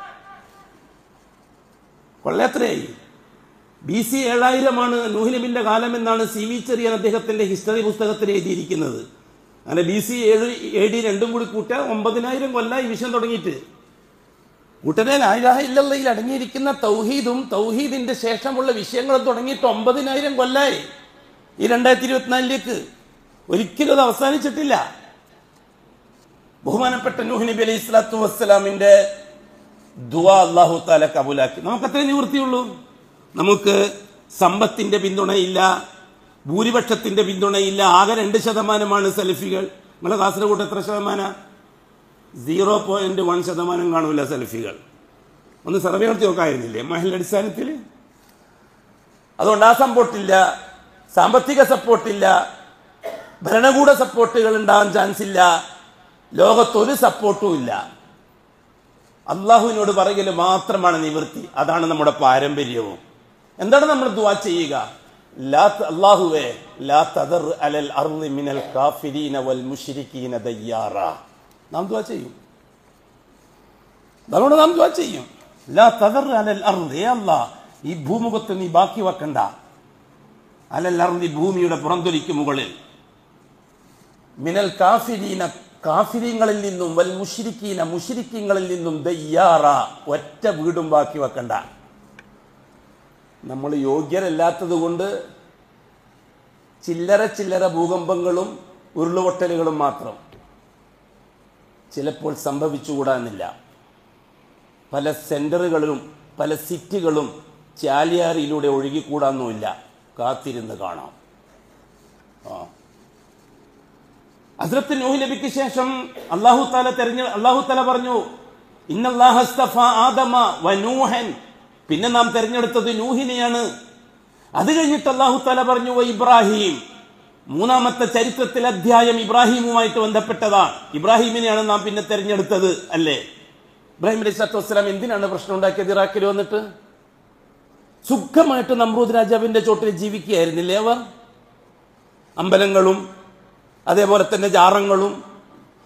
കൊള്ളത്രയായി. ബി സി ഏഴായിരമാണ് നൂഹ് നബിന്റെ കാലം എന്നാണ് സി വി ചെറിയാൻ അദ്ദേഹത്തിന്റെ ഹിസ്റ്ററി പുസ്തകത്തിൽ എഴുതിയിരിക്കുന്നത്. അങ്ങനെ ബി സി ഏഴ് എ ഡി രണ്ടും കൂടി കൂട്ടാൻ ഒമ്പതിനായിരം കൊല്ലം ഈ വിഷയം തുടങ്ങിയിട്ട്. കൂട്ടരെ ലാ ഇലാഹ ഇല്ലല്ലാഹയിൽ അടങ്ങിയിരിക്കുന്ന തൗഹീദും തൗഹീദിന്റെ ശേഷമുള്ള വിഷയങ്ങളും തുടങ്ങിയിട്ട് ഒമ്പതിനായിരം കൊല്ലായി. ഈ രണ്ടായിരത്തി ഇരുപത്തിനാലിലേക്ക് ഒരിക്കലും അത് അവസാനിച്ചിട്ടില്ല. ബഹുമാനപ്പെട്ട നൂഹ് നബി അലൈഹി സ്വലാത്തു വസ്സലാമിന്റെ ദുആ അല്ലാഹു തആല കബൂലാക്കി. നമുക്കത്രേ നിവൃത്തിയുള്ളൂ. നമുക്ക് സമ്പത്തിന്റെ പിന്തുണയില്ല, ഭൂരിപക്ഷത്തിന്റെ പിന്തുണയില്ല. ആകെ രണ്ട് ശതമാനമാണ് സലഫികൾ. നിങ്ങളെ കാസർഗോഡ് എത്ര ശതമാനം? സീറോ പോയിന്റ് വൺ ശതമാനം കാണൂല സലഫികൾ. ഒന്ന് സർവേ നടത്തി നോക്കായിരുന്നില്ലേ മഹൽ അടിസ്ഥാനത്തിൽ? അതുകൊണ്ട് ആ സപ്പോർട്ടില്ല, സാമ്പത്തിക സപ്പോർട്ടില്ല, ഭരണകൂട സപ്പോർട്ടുകൾ ഉണ്ടാകാൻ ചാൻസ് ഇല്ല, ലോകത്തൊരു സപ്പോർട്ടും ഇല്ല. അള്ളാഹുവിനോട് പറയൽ മാത്രമാണ് നിവൃത്തി. അതാണ് നമ്മുടെ പാരമ്പര്യവും. എന്താണ് നമ്മൾ ദുആ ചെയ്യുക? ലാ അല്ലാഹുവേ ലാ തദർ അലൽ അർളി മിനൽ കാഫിരീന വൽ മുശ്രിക്കീന ദയ്യാറ. നാം ദുആ ചെയ്യും, അതുകൊണ്ട് നാം ദുആ ചെയ്യും. ലാ തദർ അലൽ അർളി, ഏ അല്ലാഹ് ഈ ഭൂമുഖത്ത് നീ ബാക്കി വെക്കണ്ട. അലൽ അർളി, ഭൂമിയുടെ പുറന്തൊലിക്ക് മുകളിൽ, മിനൽ കാഫിരീന, കാഫിരീങ്ങളിൽ നിന്നും, വൽ മുശ്രിക്കീന, മുശ്രിക്കീങ്ങളിൽ നിന്നും ദയ്യാറ, ഒറ്റ വീടും ബാക്കി വെക്കണ്ട. നമ്മൾ യോഗ്യരല്ലാത്തത് കൊണ്ട് ചില്ലറ ചില്ലറ ഭൂകമ്പങ്ങളും ഉരുളുപൊട്ടലുകളും മാത്രം ചിലപ്പോൾ സംഭവിച്ചുകൂടാന്നില്ല. പല സെന്ററുകളിലും പല സിറ്റികളും ചാലിയാറിലൂടെ ഒഴുകിക്കൂടാന്നുമില്ല. കാത്തിരുന്ന് കാണാം. ആ ഹസ്രത്ത് നൂഹ് നബിക്ക് ശേഷം അല്ലാഹു തആല തെരഞ്ഞ അല്ലാഹു തആല പറഞ്ഞു ഇന്നല്ലാഹ അസ്തഫ ആദമ വ നൂഹൻ, പിന്നെ നാം തെരഞ്ഞെടുത്തത് നൂഹിനെയാണ്. അത് കഴിഞ്ഞിട്ട് അല്ലാഹു തആല പറഞ്ഞു വ ഇബ്രാഹിം, മൂന്നാമത്തെ ചരിത്രത്തിൽ അധ്യായം ഇബ്രാഹിമുമായിട്ട് ബന്ധപ്പെട്ടതാണ്. ഇബ്രാഹിമിനെയാണ് നാം പിന്നെ തെരഞ്ഞെടുത്തത്, അല്ലേ? ഇബ്രാഹിം അലൈഹി സ്വലാത്തു വസ്സലാം എന്തിനാണ് പ്രശ്നം ഉണ്ടാക്കിയത്? ഇറാഖിൽ വന്നിട്ട് സുഖമായിട്ട് നമ്രൂദ് രാജാവിന്റെ ചോട്ടിൽ ജീവിക്കുകയായിരുന്നില്ലേ അവർ? അമ്പലങ്ങളും അതേപോലെ തന്നെ ജാറങ്ങളും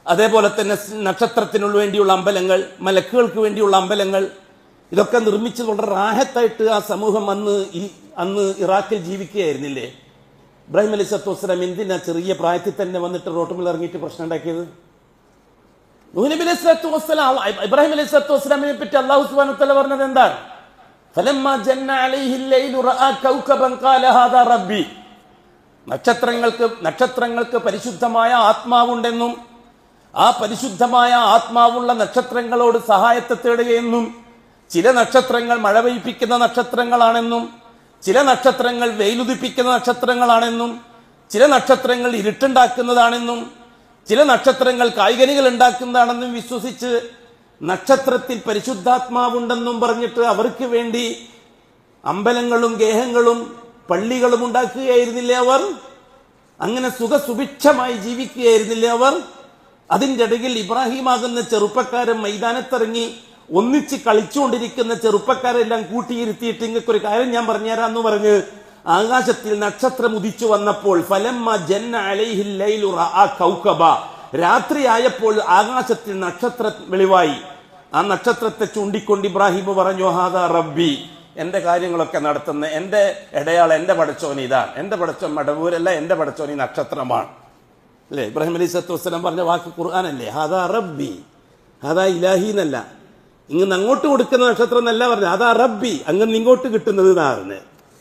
അതേപോലെ തന്നെ നക്ഷത്രത്തിനു വേണ്ടിയുള്ള അമ്പലങ്ങൾ, മലക്കുകൾക്ക് വേണ്ടിയുള്ള അമ്പലങ്ങൾ, ഇതൊക്കെ നിർമ്മിച്ച് വളരെ റാഹത്തായിട്ട് ആ സമൂഹം അന്ന് ഈ അന്ന് ഇറാഖിൽ ജീവിക്കുകയായിരുന്നില്ലേ? ഇബ്രാഹിം അലൈഹി സ്വലാത്തു വസ്സലാം എന്തിനാ ചെറിയ പ്രായത്തിൽ തന്നെ വന്നിട്ട് റോട്ടുമിൽ ഇറങ്ങിയിട്ട് പ്രശ്നം ഉണ്ടാക്കിയത്? നൂഹ് നബി അലൈഹി സ്വലാത്തു വസ്സലാം ഇബ്രാഹിം അലൈഹി സ്വലാത്തു വസ്സലാമിനെ പറ്റി അല്ലാഹു സുബ്ഹാനഹു വ തആല പറഞ്ഞത് എന്താണ്? ഫലമ്മാ ജന്ന അലൈഹിൽ ലൈലു റഅ കൗകബൻ ഖാല ഹാദാ റബ്ബി. നക്ഷത്രങ്ങൾക്ക് നക്ഷത്രങ്ങൾക്ക് പരിശുദ്ധമായ ആത്മാവുണ്ടെന്നും ആ പരിശുദ്ധമായ ആത്മാവുള്ള നക്ഷത്രങ്ങളോട് സഹായത്തെ തേടുകയെന്നും ചില നക്ഷത്രങ്ങൾ മഴ പെയ്യിപ്പിക്കുന്ന നക്ഷത്രങ്ങളാണെന്നും ചില നക്ഷത്രങ്ങൾ വെയിലുദിപ്പിക്കുന്ന നക്ഷത്രങ്ങളാണെന്നും ചില നക്ഷത്രങ്ങൾ ഇരുട്ടുണ്ടാക്കുന്നതാണെന്നും ചില നക്ഷത്രങ്ങൾ കായ്കനികൾ ഉണ്ടാക്കുന്നതാണെന്നും വിശ്വസിച്ച് നക്ഷത്രത്തിൽ പരിശുദ്ധാത്മാവുണ്ടെന്നും പറഞ്ഞിട്ട് അവർക്ക് വേണ്ടി അമ്പലങ്ങളും ഗേഹങ്ങളും പള്ളികളും ഉണ്ടാക്കുകയായിരുന്നില്ലേ അവർ? അങ്ങനെ സുഖസുഭിക്ഷമായി ജീവിക്കുകയായിരുന്നില്ലേ അവർ? അതിൻ്റെ ഇടയിൽ ഇബ്രാഹിമാകുന്ന ചെറുപ്പക്കാരൻ മൈതാനത്തിറങ്ങി ഒന്നിച്ച് കളിച്ചുകൊണ്ടിരിക്കുന്ന ചെറുപ്പക്കാരെല്ലാം കൂട്ടിയിരുത്തിയിട്ട് ഇങ്ങക്കൊരു കാര്യം ഞാൻ പറഞ്ഞുതരാന്ന് പറഞ്ഞ് ആകാശത്തിൽ നക്ഷത്രം ഉദിച്ചു വന്നപ്പോൾ ഫലമ്മ ജന്ന അലൈഹിൽ ലൈലു റഅ കൗകബ, രാത്രിയായപ്പോൾ ആകാശത്തിൽ നക്ഷത്ര വെളിവായി. ആ നക്ഷത്രത്തെ ചൂണ്ടിക്കൊണ്ട് ഇബ്രാഹിം പറഞ്ഞു ഹാദാ റബ്ബി, എന്റെ കാര്യങ്ങളൊക്കെ നടത്തുന്ന എന്റെ ഇടയാൾ, എന്റെ പടച്ചോൻ ഇതാണ്. എന്റെ പടച്ചോൻ മടവൂരല്ല, എന്റെ പടച്ചോൻ ഈ നക്ഷത്രമാണ്. അല്ലേ? ഇബ്രാഹിം അലൈഹി സ്വലാത്തു വസ്സലാം പറഞ്ഞ വാക്ക് ഖുർആനല്ലേ? ഹാദാ റബ്ബി, ഹാദാ ഇലാഹി എന്നല്ല, ഇങ്ങനെ അങ്ങോട്ട് കൊടുക്കുന്ന നക്ഷത്രം എന്നല്ല പറഞ്ഞു, ഹാദാ റബ്ബി, അങ്ങനെ ഇങ്ങോട്ട് കിട്ടുന്നത് എന്നാണ്.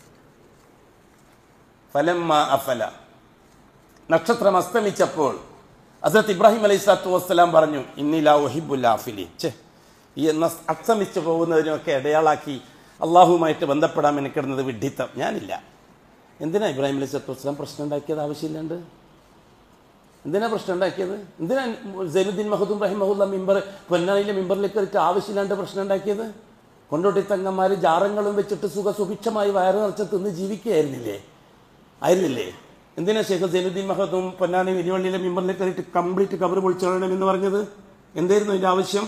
ഫലമ്മ അഫല, നക്ഷത്രം അസ്തമിച്ചപ്പോൾ ഹസ്രത്ത് ഇബ്രാഹിം അലൈഹി സ്വലാത്തു വസ്സലാം പറഞ്ഞു ഇന്നി ലാ ഉഹിബ്ബുൽ ആഫിലീൻ. ഛേ, ഈ അസ്തമിച്ചു പോകുന്നതിനൊക്കെ ഇടയാളാക്കി അള്ളാഹുമായിട്ട് ബന്ധപ്പെടാൻ മെനക്കിടുന്നത് വിഡ്ഢിത്തം, ഞാനില്ല. എന്തിനാ ഇബ്രാഹിം അലൈഹി സ്വലാത്തു വസ്സലാം പ്രശ്നം ഉണ്ടാക്കിയത്? ആവശ്യമില്ലാണ്ട് എന്തിനാ പ്രശ്നം ഉണ്ടാക്കിയത്? എന്തിനാ സൈനുദ്ദീൻ മഹദൂം റഹിമഹുല്ല മിമ്പർ പൊന്നാനിയിലെ മിമ്പറിലേക്ക് കയറിയിട്ട് ആവശ്യമില്ലാണ്ട് പ്രശ്നം ഉണ്ടാക്കിയത്? കൊണ്ടോട്ടി തങ്ങന്മാർ ജാറങ്ങളും വെച്ചിട്ട് സുഖ സുഭിക്ഷമായി വയറ് നിറച്ച് തിന്ന് ജീവിക്കുകയായിരുന്നില്ലേ? ആയിരുന്നില്ലേ? എന്തിനാ ഷെയ്ഖ് സൈനുദ്ദീൻ മഹദൂം പൊന്നാനി വലിയവള്ളിയിലെ മിമ്പറിലേക്ക് കയറിയിട്ട് കംപ്ലീറ്റ് കബർ പൊളിച്ചു കളയണം എന്ന് പറഞ്ഞത്? എന്തായിരുന്നു അതിന്റെ ആവശ്യം?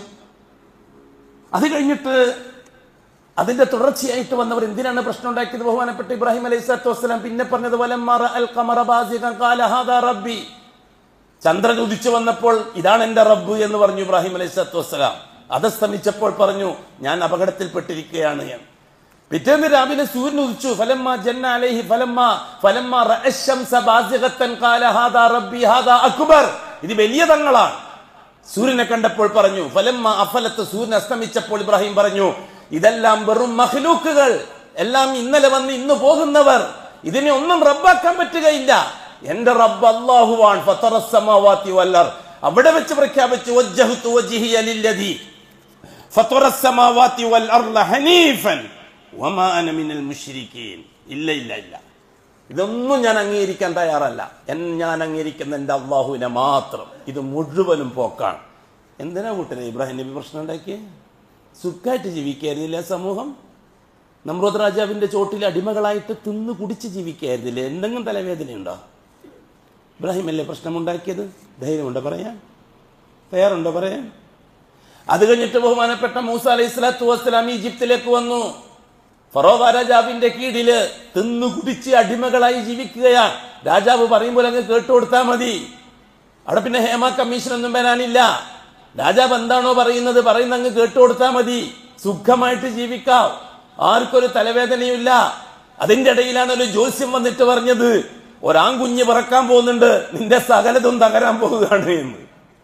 അത് കഴിഞ്ഞിട്ട് അതിന്റെ തുടർച്ചയായിട്ട് വന്നവർ എന്തിനാണ് പ്രശ്നം ഉണ്ടാക്കിയത്? ബഹുമാനപ്പെട്ട ഇബ്രാഹിം അലൈഹി സ്വലാത്തു വസ്സലാം പിന്നെ പറഞ്ഞത് വലമ്മാ റഅൽ ഖമറ ബാസിഖൻ ഖാല ഹാദാ റബ്ബി, ചന്ദ്രൻ ഉദിച്ചു വന്നപ്പോൾ ഇതാണ് എന്റെ റബ്ബ് എന്ന് പറഞ്ഞു ഇബ്രാഹിം അലൈഹി സ്വലാത്തു വസ്സലാം. അധസ്തമിച്ചപ്പോൾ പറഞ്ഞു ഞാൻ അപകടത്തിൽപ്പെട്ടിരിക്കുകയാണ് ഞാൻ. പിറ്റേന്ന് രാവിലെ സൂര്യൻ ഉദിച്ചു. ഫലമ്മ ജന്ന അലൈഹി ഫലമ്മ ഫലമ്മ റഅ ശംസ ബാസിഖത്തൻ ഖാല ഹാദാ റബ്ബി ഹാദാ അക്ബർ, ഇത് വലിയ തങ്ങളാണ്. സൂര്യനെ കണ്ടപ്പോൾ പറഞ്ഞു ഫലമ്മ അഫലത്ത്, സൂര്യൻ അസ്തമിച്ചപ്പോൾ ഇബ്രാഹിം പറഞ്ഞു ഇതെല്ലാം വെറും മഖ്ലൂക്കുകൾ, എല്ലാം ഇന്നലെ വന്ന് ഇന്ന് പോകുന്നവർ, ഇതിനെ ഒന്നും റബ്ബാക്കാൻ പറ്റുകയില്ല. എന്റെ റബ്ബ് അല്ലാഹുവാൻ. ഫതറസ് സമാവാതി വൽ അർദ്, അവിടെ വെച്ച് പ്രഖ്യാപിച്ചു വജ്ജഹ്തു വജ്ഹിയ ലില്ലദി ഫതറസ് സമാവാതി വൽ അർദ് ഹനീഫൻ വമാ അന മിനൽ മുശ്രികീൻ. ഇല്ല ഇല്ല ഇല്ല, ഇതൊന്നും ഞാൻ അംഗീകരിക്കാൻ തയ്യാറല്ല. ഞാൻ അംഗീകരിക്കുന്ന എന്റെ അള്ളാഹുവിനെ മാത്രം. ഇത് മുഴുവനും പോക്കാണ്. എന്തിനാ കൂട്ടരെ ഇബ്രാഹിം നബി പ്രശ്നം ഉണ്ടാക്കിയേ? സുഖമായിട്ട് ജീവിക്കായിരുന്നില്ലേ സമൂഹം? നമ്രൂദ് രാജാവിന്റെ ചോട്ടിൽ അടിമകളായിട്ട് തിന്നു കുടിച്ച് ജീവിക്കായിരുന്നില്ലേ? എന്തെങ്കിലും തലവേദനയുണ്ടോ? ഇബ്രാഹിം അല്ലേ പ്രശ്നമുണ്ടാക്കിയത്? ധൈര്യമുണ്ടോ പറയാൻ? തയ്യാറുണ്ടോ പറയാൻ? അത് കഴിഞ്ഞിട്ട് ബഹുമാനപ്പെട്ട മൂസ അലൈഹി സ്വലാത്തു വസ്സലാം ഈജിപ്തിലേക്ക് വന്നു. ഫറോവ രാജാവിന്റെ കീഴില് തിന്നു കുടിച്ച് അടിമകളായി ജീവിക്കുകയാണ്. രാജാവ് പറയുമ്പോൾ അങ്ങ് കേട്ടുകൊടുത്താൽ മതി. അവിടെ പിന്നെ ഹേമ കമ്മീഷൻ ഒന്നും വരാനില്ല. രാജാവ് എന്താണോ പറയുന്നത് പറയുന്ന അങ്ങ് കേട്ടുകൊടുത്താൽ മതി. സുഖമായിട്ട് ജീവിക്കാം, ആർക്കൊരു തലവേദനയുമില്ല. അതിന്റെ ഇടയിലാണ് ഒരു ജ്യോത്സ്യം വന്നിട്ട് പറഞ്ഞത് ഒരാൺകുഞ്ഞ് പറക്കാൻ പോകുന്നുണ്ട്, നിന്റെ സകലതും തകരാൻ പോവുകയാണ് എന്ന്.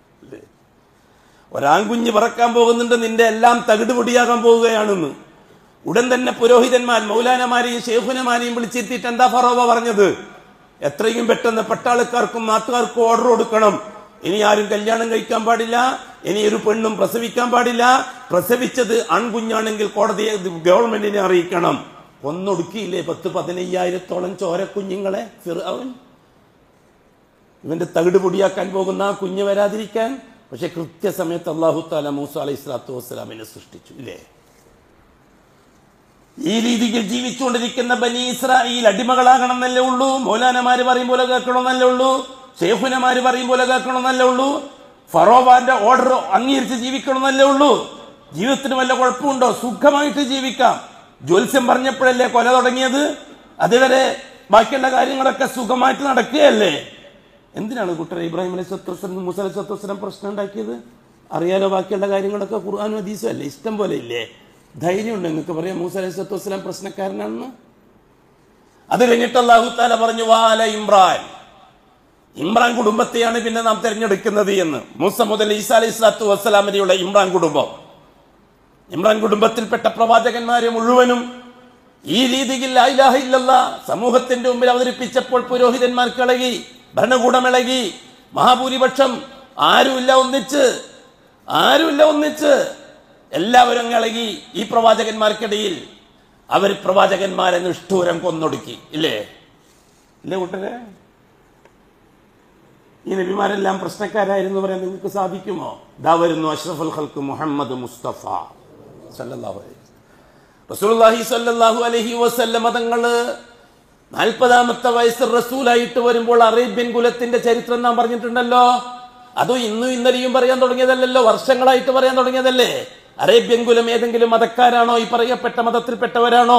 ഒരാൺകുഞ്ഞ് പറക്കാൻ പോകുന്നുണ്ട്, നിന്റെ എല്ലാം തകിടുപൊടിയാകാൻ പോവുകയാണെന്ന്. ഉടൻ തന്നെ പുരോഹിതന്മാർ മൗലാനമാരെയും ഷേഖുനമാരെയും വിളിച്ചെത്തിയിട്ട് എന്താ ഫറോവ പറഞ്ഞത്? എത്രയും പെട്ടെന്ന് പട്ടാളക്കാർക്കും നാട്ടുകാർക്കും ഓർഡർ കൊടുക്കണം. ഇനി ആരും കല്യാണം കഴിക്കാൻ പാടില്ല, ഇനി ഒരു പെണ്ണും പ്രസവിക്കാൻ പാടില്ല. പ്രസവിച്ചത് ആൺകുഞ്ഞാണെങ്കിൽ കോടതിയെ ഗവൺമെന്റിനെ അറിയിക്കണം. ഒന്നൊടുക്കിയില്ലേ പത്ത് പതിനയ്യായിരത്തോളം ചോരക്കുഞ്ഞുങ്ങളെ ഫിർഔൻ? ഇവന്റെ തകിട് പൊടിയാക്കാൻ പോകുന്ന ആ കുഞ്ഞ് വരാതിരിക്കാൻ. പക്ഷെ കൃത്യസമയത്ത് അല്ലാഹു തആല മൂസ അലൈഹി സ്വലാത്തു വസ്സലാമിനെ സൃഷ്ടിച്ചു. ഇല്ലേ? ഈ രീതിയിൽ ജീവിച്ചുകൊണ്ടിരിക്കുന്ന ബനി ഇസ്രായേൽ അടിമകളാകണം എന്നല്ലേ ഉള്ളൂ. മൗലാനമാര് പറയും പോലെ കേൾക്കണമെന്നല്ലേ ഉള്ളൂ. ഷേഖുനമാര് പറയും പോലെ കേൾക്കണമെന്നല്ലേ ഉള്ളൂ. ഫറോവാന്റെ ഓർഡർ അംഗീകരിച്ച് ജീവിക്കണമെന്നല്ലേ ഉള്ളൂ. ജീവിതത്തിന് വല്ല കുഴപ്പമുണ്ടോ? സുഖമായിട്ട് ജീവിക്കാം. ജ്യോത്സ്യം പറഞ്ഞപ്പോഴല്ലേ കൊല തുടങ്ങിയത്? അതുവരെ ബാക്കിയുള്ള കാര്യങ്ങളൊക്കെ സുഖമായിട്ട് നടക്കുകയല്ലേ? എന്തിനാണ് കൂട്ടരെ ഇബ്രാഹിം അലൈഹി സ്വത്ത് വസ്സലാം മൂസ അലൈഹി സ്വത്ത് വസ്സലാം പ്രശ്നം ഉണ്ടാക്കിയത്? അറിയാലോ ബാക്കിയുള്ള കാര്യങ്ങളൊക്കെ ഖുർആനും ഹദീസും അല്ലേ, ഇഷ്ടം പോലെ ഇല്ലേ? ധൈര്യമുണ്ട് നിങ്ങൾക്ക് പറയാം മൂസ അലൈഹി സ്വത്ത് വസ്സലാം പ്രശ്നക്കാരനാണെന്ന്? അത് കഴിഞ്ഞിട്ട് അല്ലാഹു തആല പറഞ്ഞു വാല ഇമ്രാൻ, ഇമ്രാൻ കുടുംബത്തെയാണ് പിന്നെ നാം തിരഞ്ഞെടുക്കുന്നത് എന്ന്. മൂസ മുതൽ ഈസാ അലൈഹി സ്വലാത്തു വസ്സലാം വരെയുള്ള ഇമ്രാൻ കുടുംബം, ഇമ്രാൻ കുടുംബത്തിൽപ്പെട്ട പ്രവാചകന്മാരെ മുഴുവനും ഈ രീതിയിൽ ലാ ഇലാഹ ഇല്ലല്ലാഹ് സമൂഹത്തിന്റെ മുമ്പിൽ അവതരിപ്പിച്ചപ്പോൾ പുരോഹിതന്മാർക്ക് ഇളകി, ഭരണകൂടം ഇളകി, മഹാഭൂരിപക്ഷം ആരുമില്ല ഒന്നിച്ച്, ആരുമില്ല ഒന്നിച്ച്, എല്ലാവരും ഇളകി. ഈ പ്രവാചകന്മാർക്കിടയിൽ അവർ പ്രവാചകന്മാരെ നിഷ്ഠൂരം കൊന്നൊടുക്കി. ഇല്ലേ ഇല്ലേ കൂട്ടരെ? ഈ നബിമാരെല്ലാം പ്രശ്നക്കാരായിരുന്നു പറയാൻ നിങ്ങൾക്ക് സാധിക്കുമോ? ദാ വരുന്നു അഷ്റഫുൽ ഖൽഖ് മുഹമ്മദ് മുസ്തഫ സല്ലല്ലാഹു അലൈഹി റസൂലുള്ളാഹി സ്വല്ലല്ലാഹു അലൈഹി വസല്ലം തങ്ങള് നാൽപ്പതാമത്തെ വയസ്സിൽ റസൂലായിട്ട് വരുമ്പോൾ അറേബ്യൻ കുലത്തിന്റെ ചരിത്രം നാം പറഞ്ഞിട്ടുണ്ടല്ലോ. അതും ഇന്നും ഇന്നലെയും പറയാൻ തുടങ്ങിയതല്ലല്ലോ, വർഷങ്ങളായിട്ട് പറയാൻ തുടങ്ങിയതല്ലേ. അറേബ്യൻ കുലം ഏതെങ്കിലും മതക്കാരാണോ? ഈ പറയപ്പെട്ട മതത്തിൽപ്പെട്ടവരാണോ?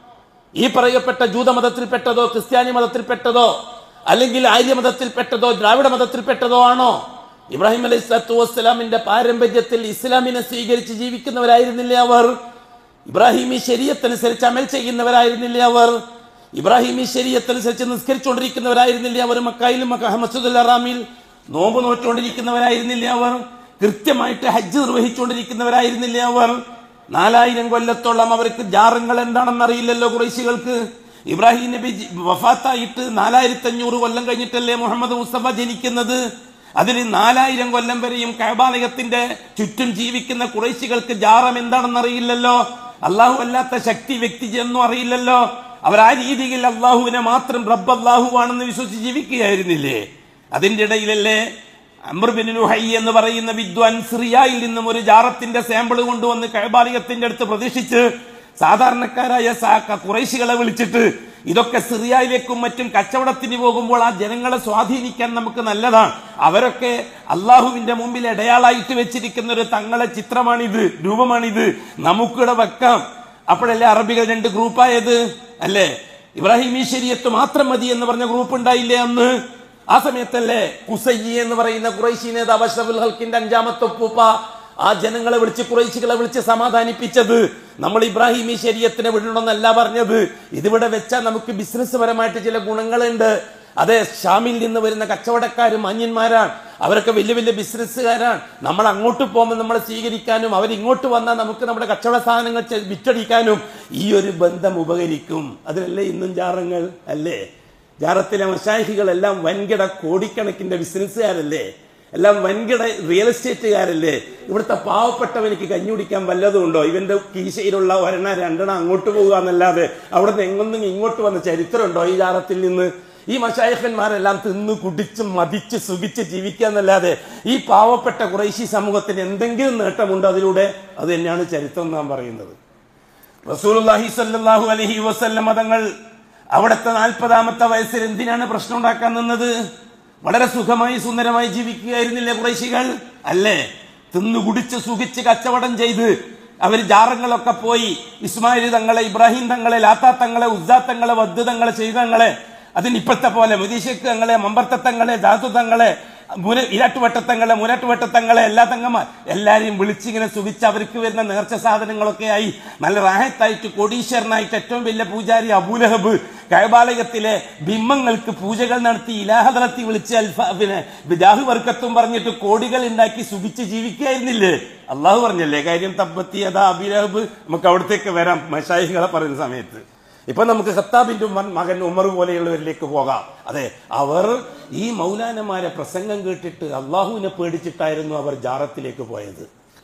ഈ പറയപ്പെട്ട ജൂതമതത്തിൽപ്പെട്ടതോ ക്രിസ്ത്യാനി മതത്തിൽപ്പെട്ടതോ അല്ലെങ്കിൽ ആര്യമതത്തിൽപ്പെട്ടതോ ദ്രാവിഡ മതത്തിൽപ്പെട്ടതോ ആണോ? ഇബ്രാഹിം അലൈഹി സ്വലാത്തു വസ്സലാമിന്റെ പാരമ്പര്യത്തിൽ ഇസ്ലാമിനെ സ്വീകരിച്ച് ജീവിക്കുന്നവരായിരുന്നില്ലേ അവർ? ഇബ്രാഹിമി ശരീഅത്തനുസരിച്ച് അമൽ ചെയ്യുന്നവരായിരുന്നില്ലേ അവർ? ഇബ്രാഹിമി ശരീഅത്തനുസരിച്ച് നിസ്കരിച്ചുകൊണ്ടിരിക്കുന്നവരായിരുന്നില്ലേ അവർ? മക്കയിലും മസ്ജിദുൽ ഹറാമിൽ നോമ്പ് നോറ്റുകൊണ്ടിരിക്കുന്നവരായിരുന്നില്ലേ അവർ? കൃത്യമായിട്ട് ഹജ്ജ് നിർവഹിച്ചുകൊണ്ടിരിക്കുന്നവരായിരുന്നില്ലേ അവർ? നാലായിരം കൊല്ലത്തോളം അവർക്ക് ജാറങ്ങൾ എന്താണെന്ന് അറിയില്ലല്ലോ ഖുറൈശികൾക്ക്. ഇബ്രാഹിം നബി വഫാത്തായിട്ട് നാലായിരത്തി അഞ്ഞൂറ് കൊല്ലം കഴിഞ്ഞിട്ടല്ലേ മുഹമ്മദ് മുസ്തഫ ജനിക്കുന്നത്. അതിൽ നാലായിരം കൊല്ലം വരെയും കഅബാലയത്തിന്റെ ചുറ്റും ജീവിക്കുന്ന ഖുറൈശികൾക്ക് ജാറം എന്താണെന്ന് അറിയില്ലല്ലോ. അള്ളാഹു അല്ലാത്ത ശക്തി വ്യക്തി എന്നും അറിയില്ലല്ലോ. അവർ ആ രീതിയിൽ അള്ളാഹുവിനെ മാത്രം റബ്ബ് അള്ളാഹു ആണെന്ന് വിശ്വസിച്ച് ജീവിക്കുകയായിരുന്നില്ലേ? അതിന്റെ ഇടയിലല്ലേ അംർ ബിൻ ലുഹൈ എന്ന് പറയുന്ന വിദ്വാൻ സിറിയയിൽ നിന്നും ഒരു ജാറത്തിന്റെ സാമ്പിൾ കൊണ്ടുവന്ന് കഅബാലയത്തിന്റെ അടുത്ത് പ്രതീക്ഷിച്ച് സാധാരണക്കാരായ ഖുറൈശികളെ വിളിച്ചിട്ട് ഇതൊക്കെ സിറിയയിലേക്കും മറ്റും കച്ചവടത്തിന് പോകുമ്പോൾ ആ ജനങ്ങളെ സ്വാധീനിക്കാൻ നമുക്ക് നല്ലതാണ്, അവരൊക്കെ അള്ളാഹുവിന്റെ മുമ്പിൽ ഇടയാളായിട്ട് വെച്ചിരിക്കുന്ന ഒരു തങ്ങളെ ചിത്രമാണിത്, രൂപമാണിത്, നമുക്കിവിടെ വെക്കാം. അപ്പോഴല്ലേ അറബികൾ രണ്ട് ഗ്രൂപ്പായത് അല്ലേ? ഇബ്രാഹിമി ശരീഅത്ത് മാത്രം മതി എന്ന് പറഞ്ഞ ഗ്രൂപ്പ് ഉണ്ടായില്ലേ അന്ന്? ആ സമയത്തല്ലേ ഖുസൈയി എന്ന് പറയുന്ന ഖുറൈശി നേതാവ് അഷ്റഫുൽ ഖൽഖിന്റെ അഞ്ചാമത്തെ ഉപ്പൂപ്പ ആ ജനങ്ങളെ വിളിച്ച് ഖുറൈശികളെ വിളിച്ച് സമാധാനിപ്പിച്ചത് നമ്മൾ ഇബ്രാഹിമി ശരീഅത്തിനെ വിടണമെന്നല്ല പറഞ്ഞത്. ഇതിവിടെ വെച്ചാൽ നമുക്ക് ബിസിനസ് പരമായിട്ട് ചില ഗുണങ്ങളുണ്ട്. അതെ, ഷാമിൽ നിന്ന് വരുന്ന കച്ചവടക്കാരും മാന്യന്മാരാണ്, അവരൊക്കെ വലിയ വലിയ ബിസിനസ്സുകാരാണ്. നമ്മൾ അങ്ങോട്ട് പോകുമ്പോൾ നമ്മളെ സ്വീകരിക്കാനും അവരിങ്ങോട്ട് വന്നാൽ നമുക്ക് നമ്മുടെ കച്ചവട സാധനങ്ങൾ വിറ്റടിക്കാനും ഈ ഒരു ബന്ധം ഉപകരിക്കും. അതിനല്ലേ ഇന്നും ജാറങ്ങൾ അല്ലേ? ജാറത്തിലെ മശായിഖുകളെല്ലാം വൻകിട കോടിക്കണക്കിന്റെ ബിസിനസ്സുകാരല്ലേ, എല്ലാം വൻകിട റിയൽ എസ്റ്റേറ്റുകാരല്ലേ? ഇവിടുത്തെ പാവപ്പെട്ടവനിക്ക് കഞ്ഞി കുടിക്കാൻ വല്ലതും ഉണ്ടോ? ഇവന്റെ കീശയിലുള്ള ഒരെണ്ണ രണ്ടെണ്ണം അങ്ങോട്ട് പോകുക എന്നല്ലാതെ അവിടെ നിന്ന് എങ്ങൊന്നും ഇങ്ങോട്ട് വന്ന ചരിത്രമുണ്ടോ ഈ ജാറത്തിൽ നിന്ന്? ഈ മശായിഖന്മാരെല്ലാം തിന്നു കുടിച്ച് മതിച്ച് സുഖിച്ച് ജീവിക്കുക എന്നല്ലാതെ ഈ പാവപ്പെട്ട ഖുറൈശി സമൂഹത്തിന് എന്തെങ്കിലും നേട്ടമുണ്ടോ അതിലൂടെ? അത് തന്നെയാണ് ചരിത്രം നാം പറയുന്നത്. റസൂലുള്ളാഹി സ്വല്ലല്ലാഹു അലൈഹി വസല്ലം തങ്ങൾ അവിടുത്തെ നാൽപ്പതാമത്തെ വയസ്സിൽ എന്തിനാണ് പ്രശ്നം ഉണ്ടാക്കാൻ നിന്നത്? വളരെ സുഖമായി സുന്ദരമായി ജീവിക്കുകയായിരുന്നില്ലേ ഖുറൈശികൾ? അല്ലേ? തിന്നു കുടിച്ച് സുഖിച്ച് കച്ചവടം ചെയ്ത് അവർ ജാറങ്ങളൊക്കെ പോയി ഇസ്മായിൽ തങ്ങളെ, ഇബ്രാഹിം തങ്ങളെ, ലാത്താ തങ്ങളെ, ഉസ്സാ തങ്ങളെ, വദ്ദ് തങ്ങളെ, ചെയ്ത തങ്ങളെ, അതിന് ഇപ്പോഴത്തെ പോലെ മുദീശക്ക് തങ്ങളെ, മമ്പർത്തങ്ങളെ, ദാത്തു തങ്ങളെ, മുര ഇരാട്ടുവട്ടത്തങ്ങളെ, മുരട്ടുവട്ടത്തങ്ങളെ, എല്ലാ തങ്ങന്മാർ എല്ലാരെയും വിളിച്ചിങ്ങനെ സുഖിച്ച് അവർക്ക് വരുന്ന നേർച്ച സാധനങ്ങളൊക്കെ ആയി നല്ല റാഹത്തായിട്ട് കോടീശ്വരനായിട്ട് ഏറ്റവും വലിയ പൂജാരി അബൂലഹബ് കഅബാലയത്തിലെ ബിംബങ്ങൾക്ക് പൂജകൾ നടത്തി ഇലാഹദറത്തി വിളിച്ച് അൽഫ പിന്നെ ജാഹു വർക്കത്തും പറഞ്ഞിട്ട് കോടികൾ ഉണ്ടാക്കി സുഖിച്ച് ജീവിക്കുകയായിരുന്നില്ലേ? അള്ളാഹു പറഞ്ഞല്ലേ കാര്യം തബ്ബത്തി യദാ അബീലഹബ്. നമുക്ക് അവിടത്തേക്ക് വരാം മശായിഖുകളെ പറയുന്ന സമയത്ത്. ഇപ്പൊ നമുക്ക് ഖത്താബിന്റെ മകൻ ഉമർ പോലെയുള്ളവരിലേക്ക് പോകാം. അതെ, അവർ ഈ മൗലാനമാരെ പ്രസംഗം കേട്ടിട്ട് അള്ളാഹുവിനെ പേടിച്ചിട്ടായിരുന്നു അവർ ജാറത്തിലേക്ക് പോയത്.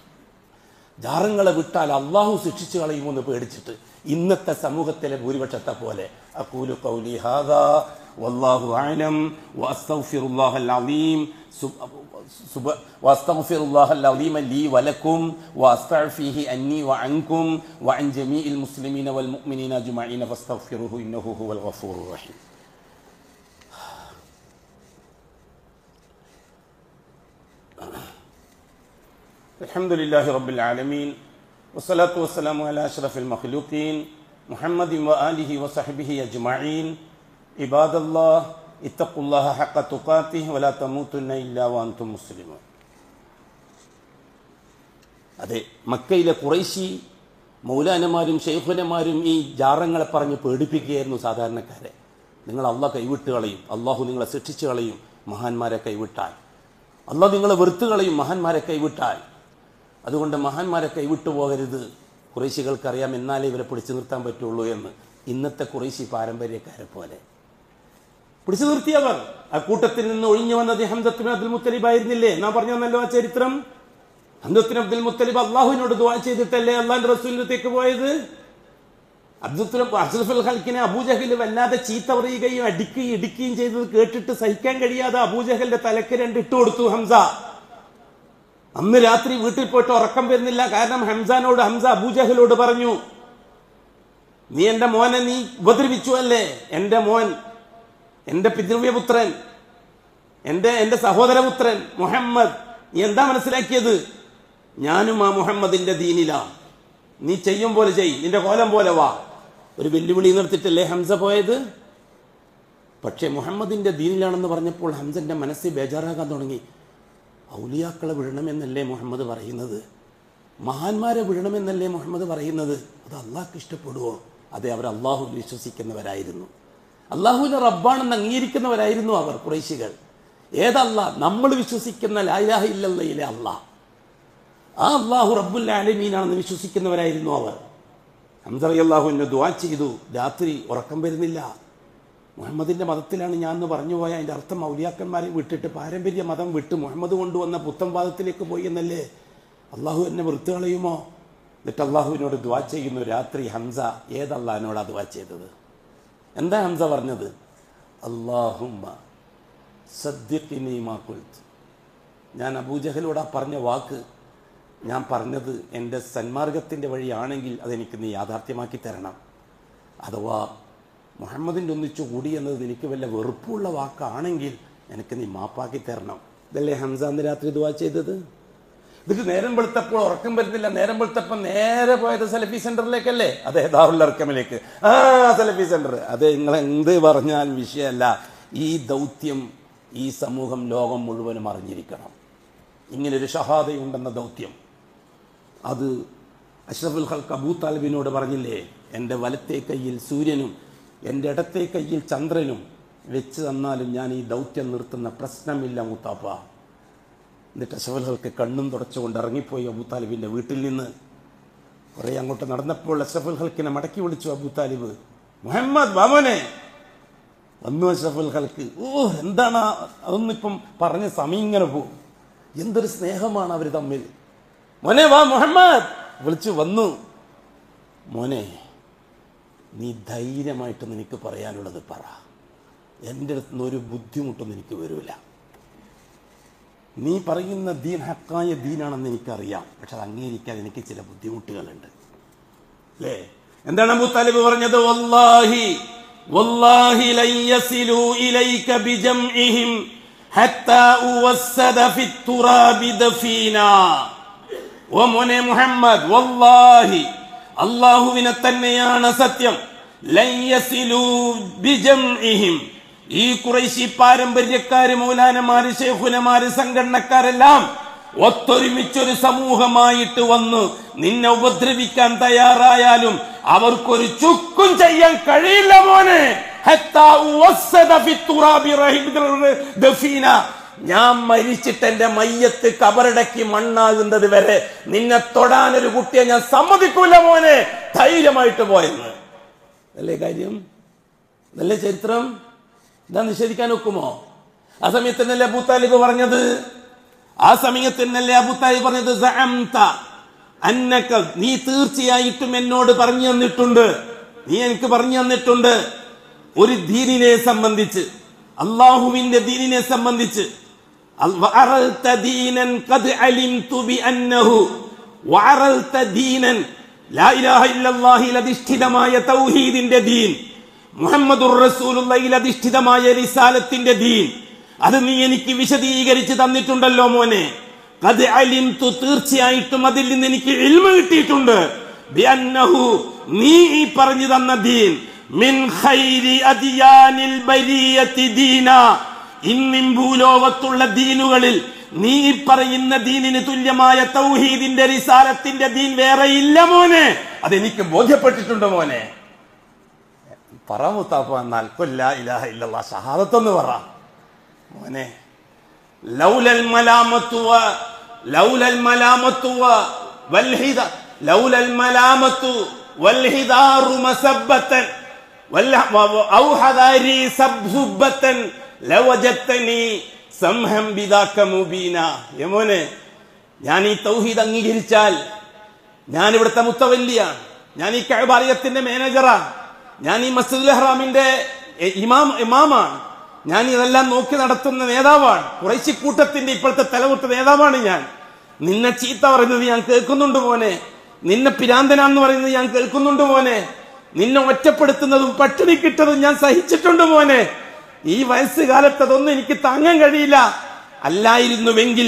ജാറങ്ങളെ വിട്ടാൽ അള്ളാഹു ശിക്ഷിച്ചു കളയുമെന്ന് പേടിച്ചിട്ട്. ഇന്നത്തെ സമൂഹത്തിലെ ഭൂരിപക്ഷത്തെ പോലെ. അഖൂലു ഖൗലി ഹാദാ വല്ലാഹു അഅലം വഅസ്തഗ്ഫിറുല്ലാഹൽ അളീം واستغفر الله العظيم لي ولكم واستعفيه عني وعنكم وعن جميع المسلمين والمؤمنين اجمعين فاستغفروه انه هو الغفور الرحيم. الحمد لله رب العالمين والصلاة والسلام على أشرف المخلوقين محمد وآله وصحبه أجمعين. عباد الله ഇത്തഖുല്ലാഹ ഹഖ തുഖാതിഹി വലാ തമൂതുന്ന ഇല്ലാ വഅൻതും മുസ്ലിമൂൻ. അതെ, മക്കയിലെ ഖുറൈശി മൗലാനമാരും ഷെയ്ഖുനമാരും ഈ ജാറങ്ങളെ പറഞ്ഞ് പേടിപ്പിക്കുകയായിരുന്നു സാധാരണക്കാരെ. നിങ്ങൾ അള്ളാഹ് കൈവിട്ട് കളയും, അള്ളാഹു നിങ്ങളെ ശിക്ഷിച്ചു കളയും മഹാന്മാരെ കൈവിട്ടാൽ, അള്ളാഹ് നിങ്ങളെ വെറുത്ത് കളയും മഹാന്മാരെ കൈവിട്ടാൽ. അതുകൊണ്ട് മഹാന്മാരെ കൈവിട്ടു പോകരുത്. ഖുറൈശികൾക്കറിയാം എന്നാലേ ഇവരെ പിടിച്ചു നിർത്താൻ പറ്റുള്ളൂ എന്ന്. ഇന്നത്തെ ഖുറൈശി പാരമ്പര്യക്കാരെ പോലെ പിടിച്ചു നിർത്തിയവർ. ആ കൂട്ടത്തിൽ നിന്ന് ഒഴിഞ്ഞു വന്നത് ഹംസത്ത് ബിൻ അബ്ദുൽ മുത്തലിബ് ആയിരുന്നില്ലേ? നാം പറഞ്ഞു തന്നല്ലോ ആ ചരിത്രം. ഹംസത്ത് ബിൻ അബ്ദുൽ മുത്തലിബ് അള്ളാഹുവിനോട് ദുആ ചെയ്തിട്ടല്ലേ അള്ളാഹിന്റെ റസൂലിനത്തേക്ക് പോയത്. അഷ്റഫുൽ ഖൽഖിനെ അബൂജഹൽ വല്ലാതെ ചീത്ത പറയുകയും അടിക്കുകയും ഇടിക്കുകയും ചെയ്തത് കേട്ടിട്ട് സഹിക്കാൻ കഴിയാതെ അബൂജഹലിന്റെ തലക്ക് രണ്ട് ഇട്ട് കൊടുത്തു ഹംസ. അന്ന് രാത്രി വീട്ടിൽ പോയിട്ട് ഉറക്കം വരുന്നില്ല. കാരണം ഹംസാനോട് ഹംസ അബൂജഹലോട് പറഞ്ഞു, നീ എന്റെ മോനെ നീ ഉപദ്രവിച്ചു അല്ലേ? എന്റെ മോൻ, എന്റെ പിതൃവ്യപുത്രൻ, എന്റെ എന്റെ സഹോദരപുത്രൻ മുഹമ്മദ്, നീ എന്താ മനസ്സിലാക്കിയത്? ഞാനും ആ മുഹമ്മദിന്റെ ദീനിലാ, നീ ചെയ്യും പോലെ ചെയ്, നിന്റെ കോലം പോലെ വാ. ഒരു വെല്ലുവിളി നിർത്തിയിട്ടല്ലേ ഹംസ പോയത്. പക്ഷെ മുഹമ്മദിന്റെ ദീനിലാണെന്ന് പറഞ്ഞപ്പോൾ ഹംസന്റെ മനസ്സിൽ ബേജാറാകാൻ തുടങ്ങി. ഔലിയാക്കളെ വിടണമെന്നല്ലേ മുഹമ്മദ് പറയുന്നത്? മഹാന്മാരെ വിടണമെന്നല്ലേ മുഹമ്മദ് പറയുന്നത്? അത് അള്ളാഹ്ക്ക് ഇഷ്ടപ്പെടുവോ? അതെ, അവർ അള്ളാഹുവിൽ വിശ്വസിക്കുന്നവരായിരുന്നു, അള്ളാഹുവിന്റെ റബ്ബാണെന്ന് അംഗീകരിക്കുന്നവരായിരുന്നു അവർ ഖുറൈശികൾ. ഏതല്ലാഹ്? നമ്മൾ വിശ്വസിക്കുന്ന ലാ ഇലാഹ ഇല്ലല്ലാഹിലെ അള്ളാഹ്, ആ അള്ളാഹു റബ്ബുൽ ആലമീനാണെന്ന് വിശ്വസിക്കുന്നവരായിരുന്നു അവർ. ഹംസ റളിയല്ലാഹു അൻഹു ദുആ ചെയ്തു, രാത്രി ഉറക്കം വരുന്നില്ല. മുഹമ്മദിന്റെ മതത്തിലാണ് ഞാൻ എന്ന് പറഞ്ഞു പോയ അതിന്റെ അർത്ഥം ഔലിയാക്കന്മാരെ വിട്ടിട്ട് പാരമ്പര്യ മതം വിട്ട് മുഹമ്മദ് കൊണ്ടുവന്ന പുത്തൻ വാദത്തിലേക്ക് പോയി എന്നല്ലേ? അള്ളാഹു എന്നെ വെറുത്ത് കളയുമോ? എന്നിട്ട് അള്ളാഹുവിനോട് ദുആ ചെയ്യുന്നു രാത്രി. ഹംസ ഏതല്ലാഹിനോടാ ദുആ ചെയ്തത്? എന്താ ഹംസ പറഞ്ഞത്? അല്ലാഹുമ്മ സദ്ദിഖ്നി മാ ഖുൽത്. ഞാൻ അബൂജഹലോടാ പറഞ്ഞ വാക്ക്, ഞാൻ പറഞ്ഞത് എൻ്റെ സന്മാർഗത്തിൻ്റെ വഴിയാണെങ്കിൽ അതെനിക്ക് നീ യാഥാർത്ഥ്യമാക്കി തരണം. അഥവാ മുഹമ്മദിൻ്റെ ഒന്നിച്ചു കൂടി എന്നത് എനിക്ക് വല്ല വെറുപ്പുള്ള വാക്കാണെങ്കിൽ എനിക്ക് നീ മാപ്പാക്കി തരണം. ഇതല്ലേ ഹംസ അന്ന് രാത്രി ദുആ ചെയ്തത്? എന്നിട്ട് നേരം വെളുത്തപ്പോൾ ഉറക്കം വരുന്നില്ല. നേരം വെളുത്തപ്പോൾ നേരെ പോയത് സലഫി സെന്ററിലേക്കല്ലേ? അതെ, ദാറുൽ അർക്കമിലേക്ക്. ആ സലഫി സെന്റർ. അതെ, നിങ്ങൾ എന്ത് പറഞ്ഞാൽ വിഷയമല്ല. ഈ ദൗത്യം ഈ സമൂഹം, ലോകം മുഴുവനും അറിഞ്ഞിരിക്കണം. ഇങ്ങനൊരു ഷഹാദയുണ്ടെന്ന ദൗത്യം. അത് അഷ്റഫുൽ ഖൽഖ് അബൂ താലിബിനോട് പറഞ്ഞില്ലേ, എൻ്റെ വലത്തെ കയ്യിൽ സൂര്യനും എൻ്റെ ഇടത്തെ കയ്യിൽ ചന്ദ്രനും വെച്ച് തന്നാലും ഞാൻ ഈ ദൗത്യം നിർത്തുന്ന പ്രശ്നമില്ല മുത്താപ്പ. എന്നിട്ട് അഷ്റഫുൽ ഖൽഖ് കണ്ണും തുടച്ചുകൊണ്ട് ഇറങ്ങിപ്പോയി അബൂ താലിബിൻ്റെ വീട്ടിൽ നിന്ന്. കുറേ അങ്ങോട്ട് നടന്നപ്പോൾ അഷ്റഫുൽ ഖൽഖിനെ മടക്കി വിളിച്ചു അബൂ താലിബ്. മുഹമ്മദ് വാമോനെ. വന്നു അഷ്റഫുൽ ഖൽഖ്. ഓ, എന്താണ് അതൊന്നും ഇപ്പം പറഞ്ഞ സമയം ഇങ്ങനെ പോകും. എന്തൊരു സ്നേഹമാണ് അവർ തമ്മിൽ. മോനെ വാ മുഹമ്മദ് വിളിച്ചു. വന്നു. മോനെ, നീ ധൈര്യമായിട്ടൊന്നും എനിക്ക് പറയാനുള്ളത് പറ. എൻ്റെ അടുത്ത് നിന്ന് ഒരു ബുദ്ധിമുട്ടൊന്നും എനിക്ക് വരില്ല. നീ പറയുന്ന ദീൻ ഹക്കായ ദീനാണെന്ന് എനിക്കറിയാം, പക്ഷെ അത് അംഗീകരിക്കാൻ എനിക്ക് ചില ബുദ്ധിമുട്ടുകളുണ്ട് അല്ലേ? എന്താണ് അബൂ താലിബ് പറഞ്ഞത്? വല്ലാഹി വല്ലാഹി ലൻ യസിലു ഇലൈക ബിജംഇഹിം ഹത്താ ഉവസ്സദ ഫിത്തുറാബി ദഫീനാ. ഓ മോനെ മുഹമ്മദ്, വല്ലാഹി അല്ലാഹുവിനെ തന്നെയാണ് സത്യം, ലൻ യസിലു ബിജംഇഹിം, ഈ ഖുറൈശി പാരമ്പര്യക്കാര്, മൗലാനമാര്, ശൈഖുനമാര്, സംഘടനക്കാരെല്ലാം ഒത്തൊരുമിച്ചൊരു സമൂഹമായിട്ട് വന്നു നിന്നെ ഉപദ്രവിക്കാൻ തയ്യാറായാലും അവർക്കൊരു ചുക്കും ചെയ്യാൻ കഴിയില്ല മോനെ. ഞാൻ മരിച്ചിട്ട് എന്റെ മയ്യത്ത് കബറടക്കി മണ്ണാകുന്നത് വരെ നിന്നെ തൊടാനൊരു കുട്ടിയെ ഞാൻ സമ്മതിക്കൂല മോനെ. ധൈര്യമായിട്ട് പോയെന്ന് അല്ലേ കാര്യം? നല്ല ചരിത്രം. ഇതാ നിഷേധിക്കാൻ ഒക്കുമോ? ആ സമയത്ത് തന്നെയല്ലേ അബൂ താലിബ് പറഞ്ഞത്? ആ സമയത്ത് തന്നെയല്ലേ അബൂ താലിബ് പറഞ്ഞത്? സഅംത അന്നക, നീ തീർച്ചയായിട്ടും എന്നോട് പറഞ്ഞു തന്നിട്ടുണ്ട്, നീ എനിക്ക് പറഞ്ഞു തന്നിട്ടുണ്ട് ഒരു ദീനിനെ സംബന്ധിച്ച്, അല്ലാഹുവിന്റെ ദീനിനെ സംബന്ധിച്ച്. വഅറൽത ദീനൻ ഖദ് അലിംതു ബിഅന്നഹു വഅറൽത ദീനൻ ലാ ഇലാഹ ഇല്ലല്ലാഹിൽ അധിഷ്ഠിതമായ തൗഹീദിന്റെ ദീൻ, മുഹമ്മദുർ റസൂലുള്ളാഹിൽ അധിഷ്ഠിതമായ റിസാലത്തിന്റെ ദീൻ, അത് നീ എനിക്ക് വിശദീകരിച്ച് തന്നിട്ടുണ്ടല്ലോ മോനെ. ഖദ് അലിംതു, തീർച്ചയായിട്ടും അതിൽ നിന്ന് എനിക്ക് ഇൽമ കിട്ടിയിട്ടുണ്ട്. ബിഅന്നഹു, നീ ഈ പറഞ്ഞു തന്ന ദീൻ, മിൻ ഖൈരി അദിയാനിൽ ബരിയത്തി ദീന. ഇന്നിൻ ഭൂലോകത്തുള്ള ദീനുകളിൽ നീ പറയുന്ന ദീനിന് തുല്യമായ തൗഹീദിന്റെ റിസാലത്തിന്റെ ദീൻ വേറെ ഇല്ല മോനെ. അതെനിക്ക് ബോധ്യപ്പെട്ടിട്ടുണ്ട് മോനെ. പറ മുത്താപ്പ, എന്നാൽ ലാ ഇലാഹ ഇല്ലല്ലാഹ് ഷഹാദത്തൊന്ന് പറ മോനെ. ലൗലൽ മലാമത്തു ലൗലൽ മലാമത്തു വൽഹിദ ലൗലൽ മലാമത്തു വൽഹിദാറു മസബ്ബതൻ ഔ ഹദാരി സബ്സുബ്ബതൻ ലവജത്തനി സംഹം ബിദാക മുബീന. യമോനെ, ഞാൻ ഈ തൗഹീദ് അംഗീകരിച്ചാൽ ഞാൻ ഇവിടുത്തെ മുത്തവല്ലിയാണ്, ഞാൻ ഈ കഅബാലയത്തിന്റെ മാനേജറാണ്, ഞാൻ ഈ മസ്ജിദുൽ ഹറാമിന്റെ ഇമാം ഇമാമാണ്, ഞാൻ ഇതെല്ലാം നോക്കി നടത്തുന്ന നേതാവാണ്, ഖുറൈശി കൂട്ടത്തിന്റെ ഇപ്പോഴത്തെ തലമുട്ട് നേതാവാണ് ഞാൻ. നിന്നെ ചീത്ത പറയുന്നത് ഞാൻ കേൾക്കുന്നുണ്ട് മോനെ, നിന്നെ പിരാന്തനാന്ന് പറയുന്നത് ഞാൻ കേൾക്കുന്നുണ്ട് മോനെ, നിന്നെ ഒറ്റപ്പെടുത്തുന്നതും പട്ടിണി കിട്ടതും ഞാൻ സഹിച്ചിട്ടുണ്ട് മോനെ. ഈ വയസ്സുകാലത്ത് അതൊന്നും എനിക്ക് താങ്ങാൻ കഴിയില്ല. അല്ലായിരുന്നുവെങ്കിൽ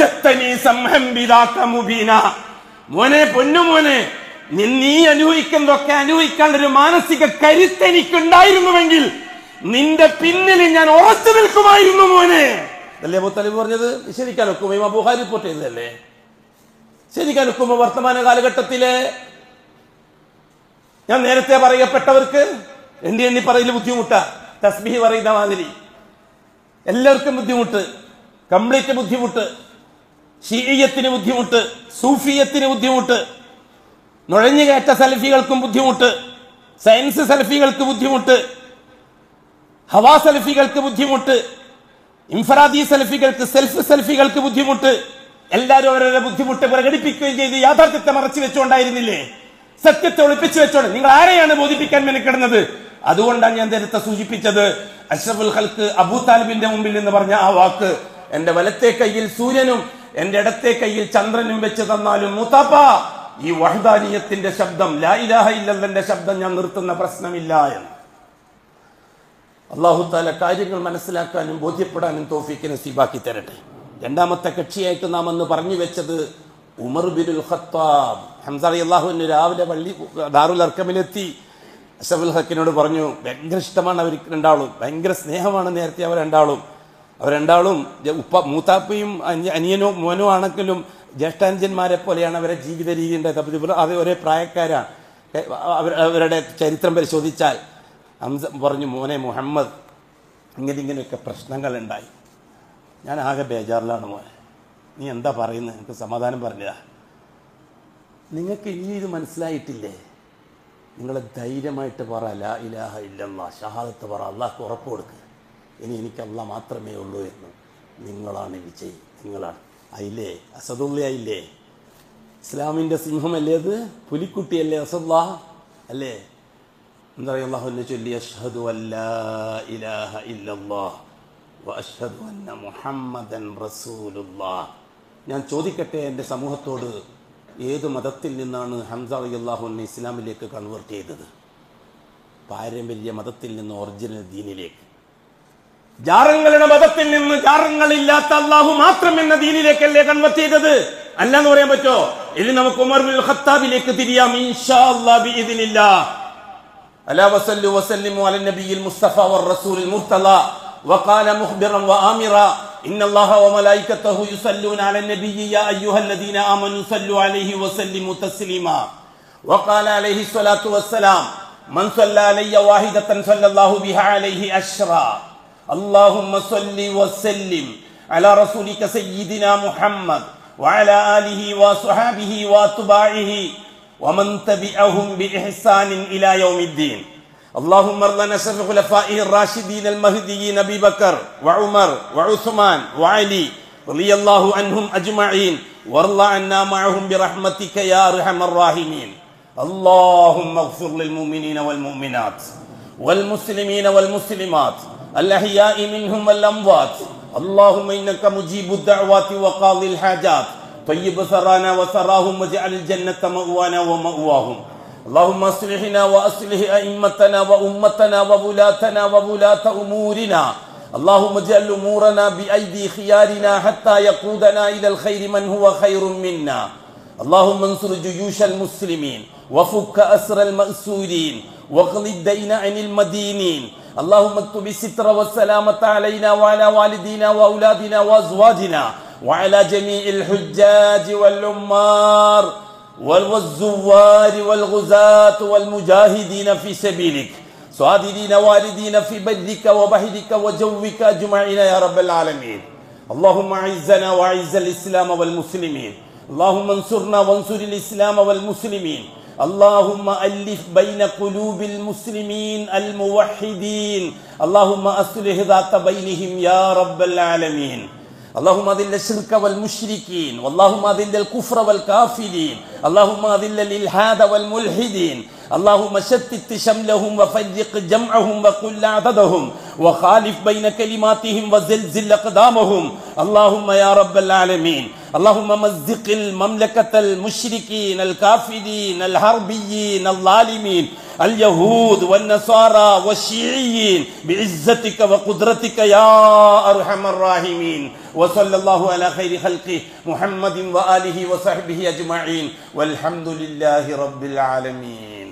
മോനെ, പൊന്നുമോനെ, നീ അനുഭവിക്കുന്നതൊക്കെ അനുഭവിക്കാനൊരു മാനസിക കരുത്ത് എനിക്കുണ്ടായിരുന്നുവെങ്കിൽ നിന്റെ പിന്നിൽ ഞാൻ ഉറച്ചു നിൽക്കുമായിരുന്നു മോനെ. അല്ലേ അബൂ തലിബ് പറഞ്ഞത്? ശരിക്കാൻ ഒക്കുമോ? ഇമാം ബുഖാരി റിപ്പോർട്ട് ചെയ്തതല്ലേ? ശരിക്കാൻ ഒക്കുമോ? വർത്തമാന കാലഘട്ടത്തിലെ ഞാൻ നേരത്തെ പറയപ്പെട്ടവർക്ക് എണ്ണി എണ്ണി പറയില്ല ബുദ്ധിമുട്ടാ. തസ്ബീഹ് പറയുന്ന മാതിരി എല്ലാവർക്കും ബുദ്ധിമുട്ട്, കംപ്ലീറ്റ് ബുദ്ധിമുട്ട്, ഷീഇയ്യത്തിന് ബുദ്ധിമുട്ട്, സൂഫിയത്തിന് ബുദ്ധിമുട്ട്, നുഴഞ്ഞുകയറ്റ സലഫികൾക്കും ബുദ്ധിമുട്ട്, സയൻസ് സലഫികൾക്ക് ബുദ്ധിമുട്ട്, ഹവാ സലഫികൾക്ക് ബുദ്ധിമുട്ട്, ഇൻഫറാദി സലഫികൾക്ക്, സെൽഫ് സലഫികൾക്ക് ബുദ്ധിമുട്ട്. എല്ലാവരും അവരുടെ ബുദ്ധിമുട്ട് പ്രകടിപ്പിക്കുകയും ചെയ്ത് യാഥാർത്ഥ്യത്തെ മറച്ചു വെച്ചുകൊണ്ടായിരുന്നില്ലേ? സത്യത്തെ ഒളിപ്പിച്ചു വെച്ചോണ്ട് നിങ്ങൾ ആരെയാണ് ബോധിപ്പിക്കാൻ മെനക്കിടുന്നത്? അതുകൊണ്ടാണ് ഞാൻ നേരത്തെ സൂചിപ്പിച്ചത്, അഷ്റഫുൽ ഖൽഖ് അബൂ താലിബിന്റെ മുമ്പിൽ നിന്ന് പറഞ്ഞ ആ വാക്ക്, എന്റെ വലത്തെ കയ്യിൽ സൂര്യനും എന്റെ ഇടത്തെ കയ്യിൽ ചന്ദ്രനും വെച്ച് തന്നാലും മുത്താപ്പ ഈ വഹ്ദാനിയത്തിന്റെ ശബ്ദം, ലാ ഇലാഹ ഇല്ലല്ലാഹന്റെ ശബ്ദം ഞാൻ നിർത്തുന്ന പ്രശ്നമില്ല എന്ന്. അല്ലാഹു തആല കാര്യങ്ങൾ മനസ്സിലാക്കാനും ബോധ്യപ്പെടാനും തൗഫീഖ് നസീബാക്കി തരട്ടെ. രണ്ടാമത്തെ കക്ഷിയായിട്ട് നാം അന്ന് പറഞ്ഞു വെച്ചത് ഉമർ ബിനുൽ ഖത്താബ്. ഹംസ റളിയല്ലാഹു അൻഹു രാവിലെ പള്ളി ദാറുൽ അർക്കമിലെത്തി അഷ്റഫുൽ ഖൽഖിനോട് പറഞ്ഞു, ഭയങ്കര ഇഷ്ടമാണ് അവർ രണ്ടാളും, ഭയങ്കര സ്നേഹമാണ് നേരത്തെ അവർ രണ്ടാളും. അവർ രണ്ടാളും ഉപ്പ മൂത്താപ്പയും അനിയനോ മോനോ ആണെങ്കിലും ജ്യേഷ്ഠാനുജന്മാരെ പോലെയാണ് അവരുടെ ജീവിത രീതിയുടെ. അത് ഒരേ പ്രായക്കാരാണ്. അവരുടെ ചരിത്രം പരിശോധിച്ചാൽ ഹംസ പറഞ്ഞു, മോനെ മുഹമ്മദ്, ഇങ്ങനെ ഇങ്ങനെയൊക്കെ പ്രശ്നങ്ങളുണ്ടായി, ഞാൻ ആകെ ബേജാറിലാണ് മോനെ, നീ എന്താ പറയുന്നത്? എനിക്ക് സമാധാനം പറഞ്ഞതാ. നിങ്ങൾക്ക് ഇനി ഇത് മനസ്സിലായിട്ടില്ലേ? നിങ്ങൾ ധൈര്യമായിട്ട് പറ, ലാ ഇലാഹ ഇല്ലല്ലാഹ് ഷഹാദത്ത് പറ, അള്ളാഹ്ക്ക് ഉറപ്പ് കൊടുക്കുക, ഇനി എനിക്ക് അള്ളാഹ് മാത്രമേ ഉള്ളൂ എന്ന്. നിങ്ങളാണ് വിജയ്, നിങ്ങളാണ്. ആയില്ലേ? അസദുള്ള ആയില്ലേ? ഇസ്ലാമിൻ്റെ സിംഹമല്ലേ അത്? പുലിക്കുട്ടിയല്ലേ അസദുല്ലാഹ് അല്ലേ? എന്താ പറയുക? അല്ലാഹുവിനെ ചൊല്ലി അഷ്ഹദു അല്ലാ ഇലാഹ ഇല്ലല്ലാഹ് വ അഷ്ഹദു അന്ന മുഹമ്മദൻ റസൂലുള്ളാഹ്. ഞാൻ ചോദിക്കട്ടെ എൻ്റെ സമൂഹത്തോട്, ഏത് മതത്തിൽ നിന്നാണ് ഹംസ റളിയല്ലാഹു അൻഹു ഇസ്ലാമിലേക്ക് കൺവേർട്ട് ചെയ്തത്? പാരമ്പര്യ മതത്തിൽ നിന്ന് ഒറിജിനൽ ദീനിലേക്ക്, ജാറങ്ങളുടെ മതത്തിൽ നിന്ന് ജാറങ്ങളില്ലാത്ത അല്ലാഹു മാത്രം എന്ന ദീനിലേക്കല്ലേ കൺവേർട്ട് ചെയ്തത്? അല്ലാന്ന് പറയാൻ പറ്റോ? ഇനി നമുക്ക് ഉമർ ബിൻ ഖത്താബിലേക്ക് തിരിയാം ഇൻഷാ അല്ലാഹ് ബിഇദ്നില്ലാഹ്. അലാ വസല്ലു വസല്ലിമു അലൻ നബിയിൽ മുസ്തഫ വറസൂലിൽ മുർത്തള വഖാല മുഖ്ബിറൻ വആമിറ ഇന്ന അല്ലാഹ വമലായികതഹു യുസല്ലൂന അലൻ നബിയ്യി യാ അയ്യുഹല്ലദീന ആമനു സല്ലു അലൈഹി വസല്ലിമു തസ്ലീമാ വഖാല അലൈഹി സ്വലാത്തു വസ്സലാം മൻ സല്ല അലയ്യ വാഹിദതൻ സല്ലല്ലാഹു ബിഹാ അലൈഹി അശ്റാ. اللهم صل وسلم على رسولك سيدنا محمد وعلى آله وصحبه واتباعه ومن تبعهم بإحسان إلى يوم الدين. اللهم ارض عن خلفائه الراشدين المهديين أبي بكر وعمر وعثمان وعلي رضي الله عنهم أجمعين وارض عنا معهم برحمتك يا أرحم الراحمين. اللهم اغفر للمؤمنين والمؤمنات والمسلمين والمسلمات الأحياء منهم والأموات. اللهم إنك مجيب الدعوات وقاضي الحاجات. طيب ثرانا وثراهم واجعل الجنة مأوانا ومأواهم. اللهم اصلحنا وأصلح أئمتنا وأمتنا وولاتنا وولاة أمورنا. اللهم اجعل أمورنا بأيدي خيارنا حتى يقودنا إلى الخير من هو خير منا. اللهم انصر جيوش المسلمين وفك أسر المأسورين واقض الدين عن المدينين اللهم اكتب الستر والسلامة علينا وعلى والدينا وأولادنا وأزواجنا وعلى جميع الحجاج والعمار والزوار والغزاة والمجاهدين في سبيلك صادرين والدين في برك وبحرك وجوك أجمعين يا رب العالمين. اللهم أعزنا وأعز الإسلام والمسلمين. اللهم انصرنا وانصر الإسلام والمسلمين. اللهم ألف بين قلوب المسلمين الموحدين. اللهم أصلح ذات بينهم يا رب العالمين. اللهم أذل الشرك والمشركين اللهم أذل الكفر والكافرين اللهم أذل الإلحاد والملحدين اللهم شتت شملهم وفرق جمعهم وقل عددهم وخالف بين كلماتهم وزلزل أقدامهم اللهم يا رب العالمين. اللهم مزق المملكة المشركين الكافرين الحربيين الظالمين اليهود والنصارى والشيعيين بعزتك وقدرتك يا أرحم الراحمين. وصلى الله على خير خلقه محمد وآله وصحبه أجمعين والحمد لله رب العالمين.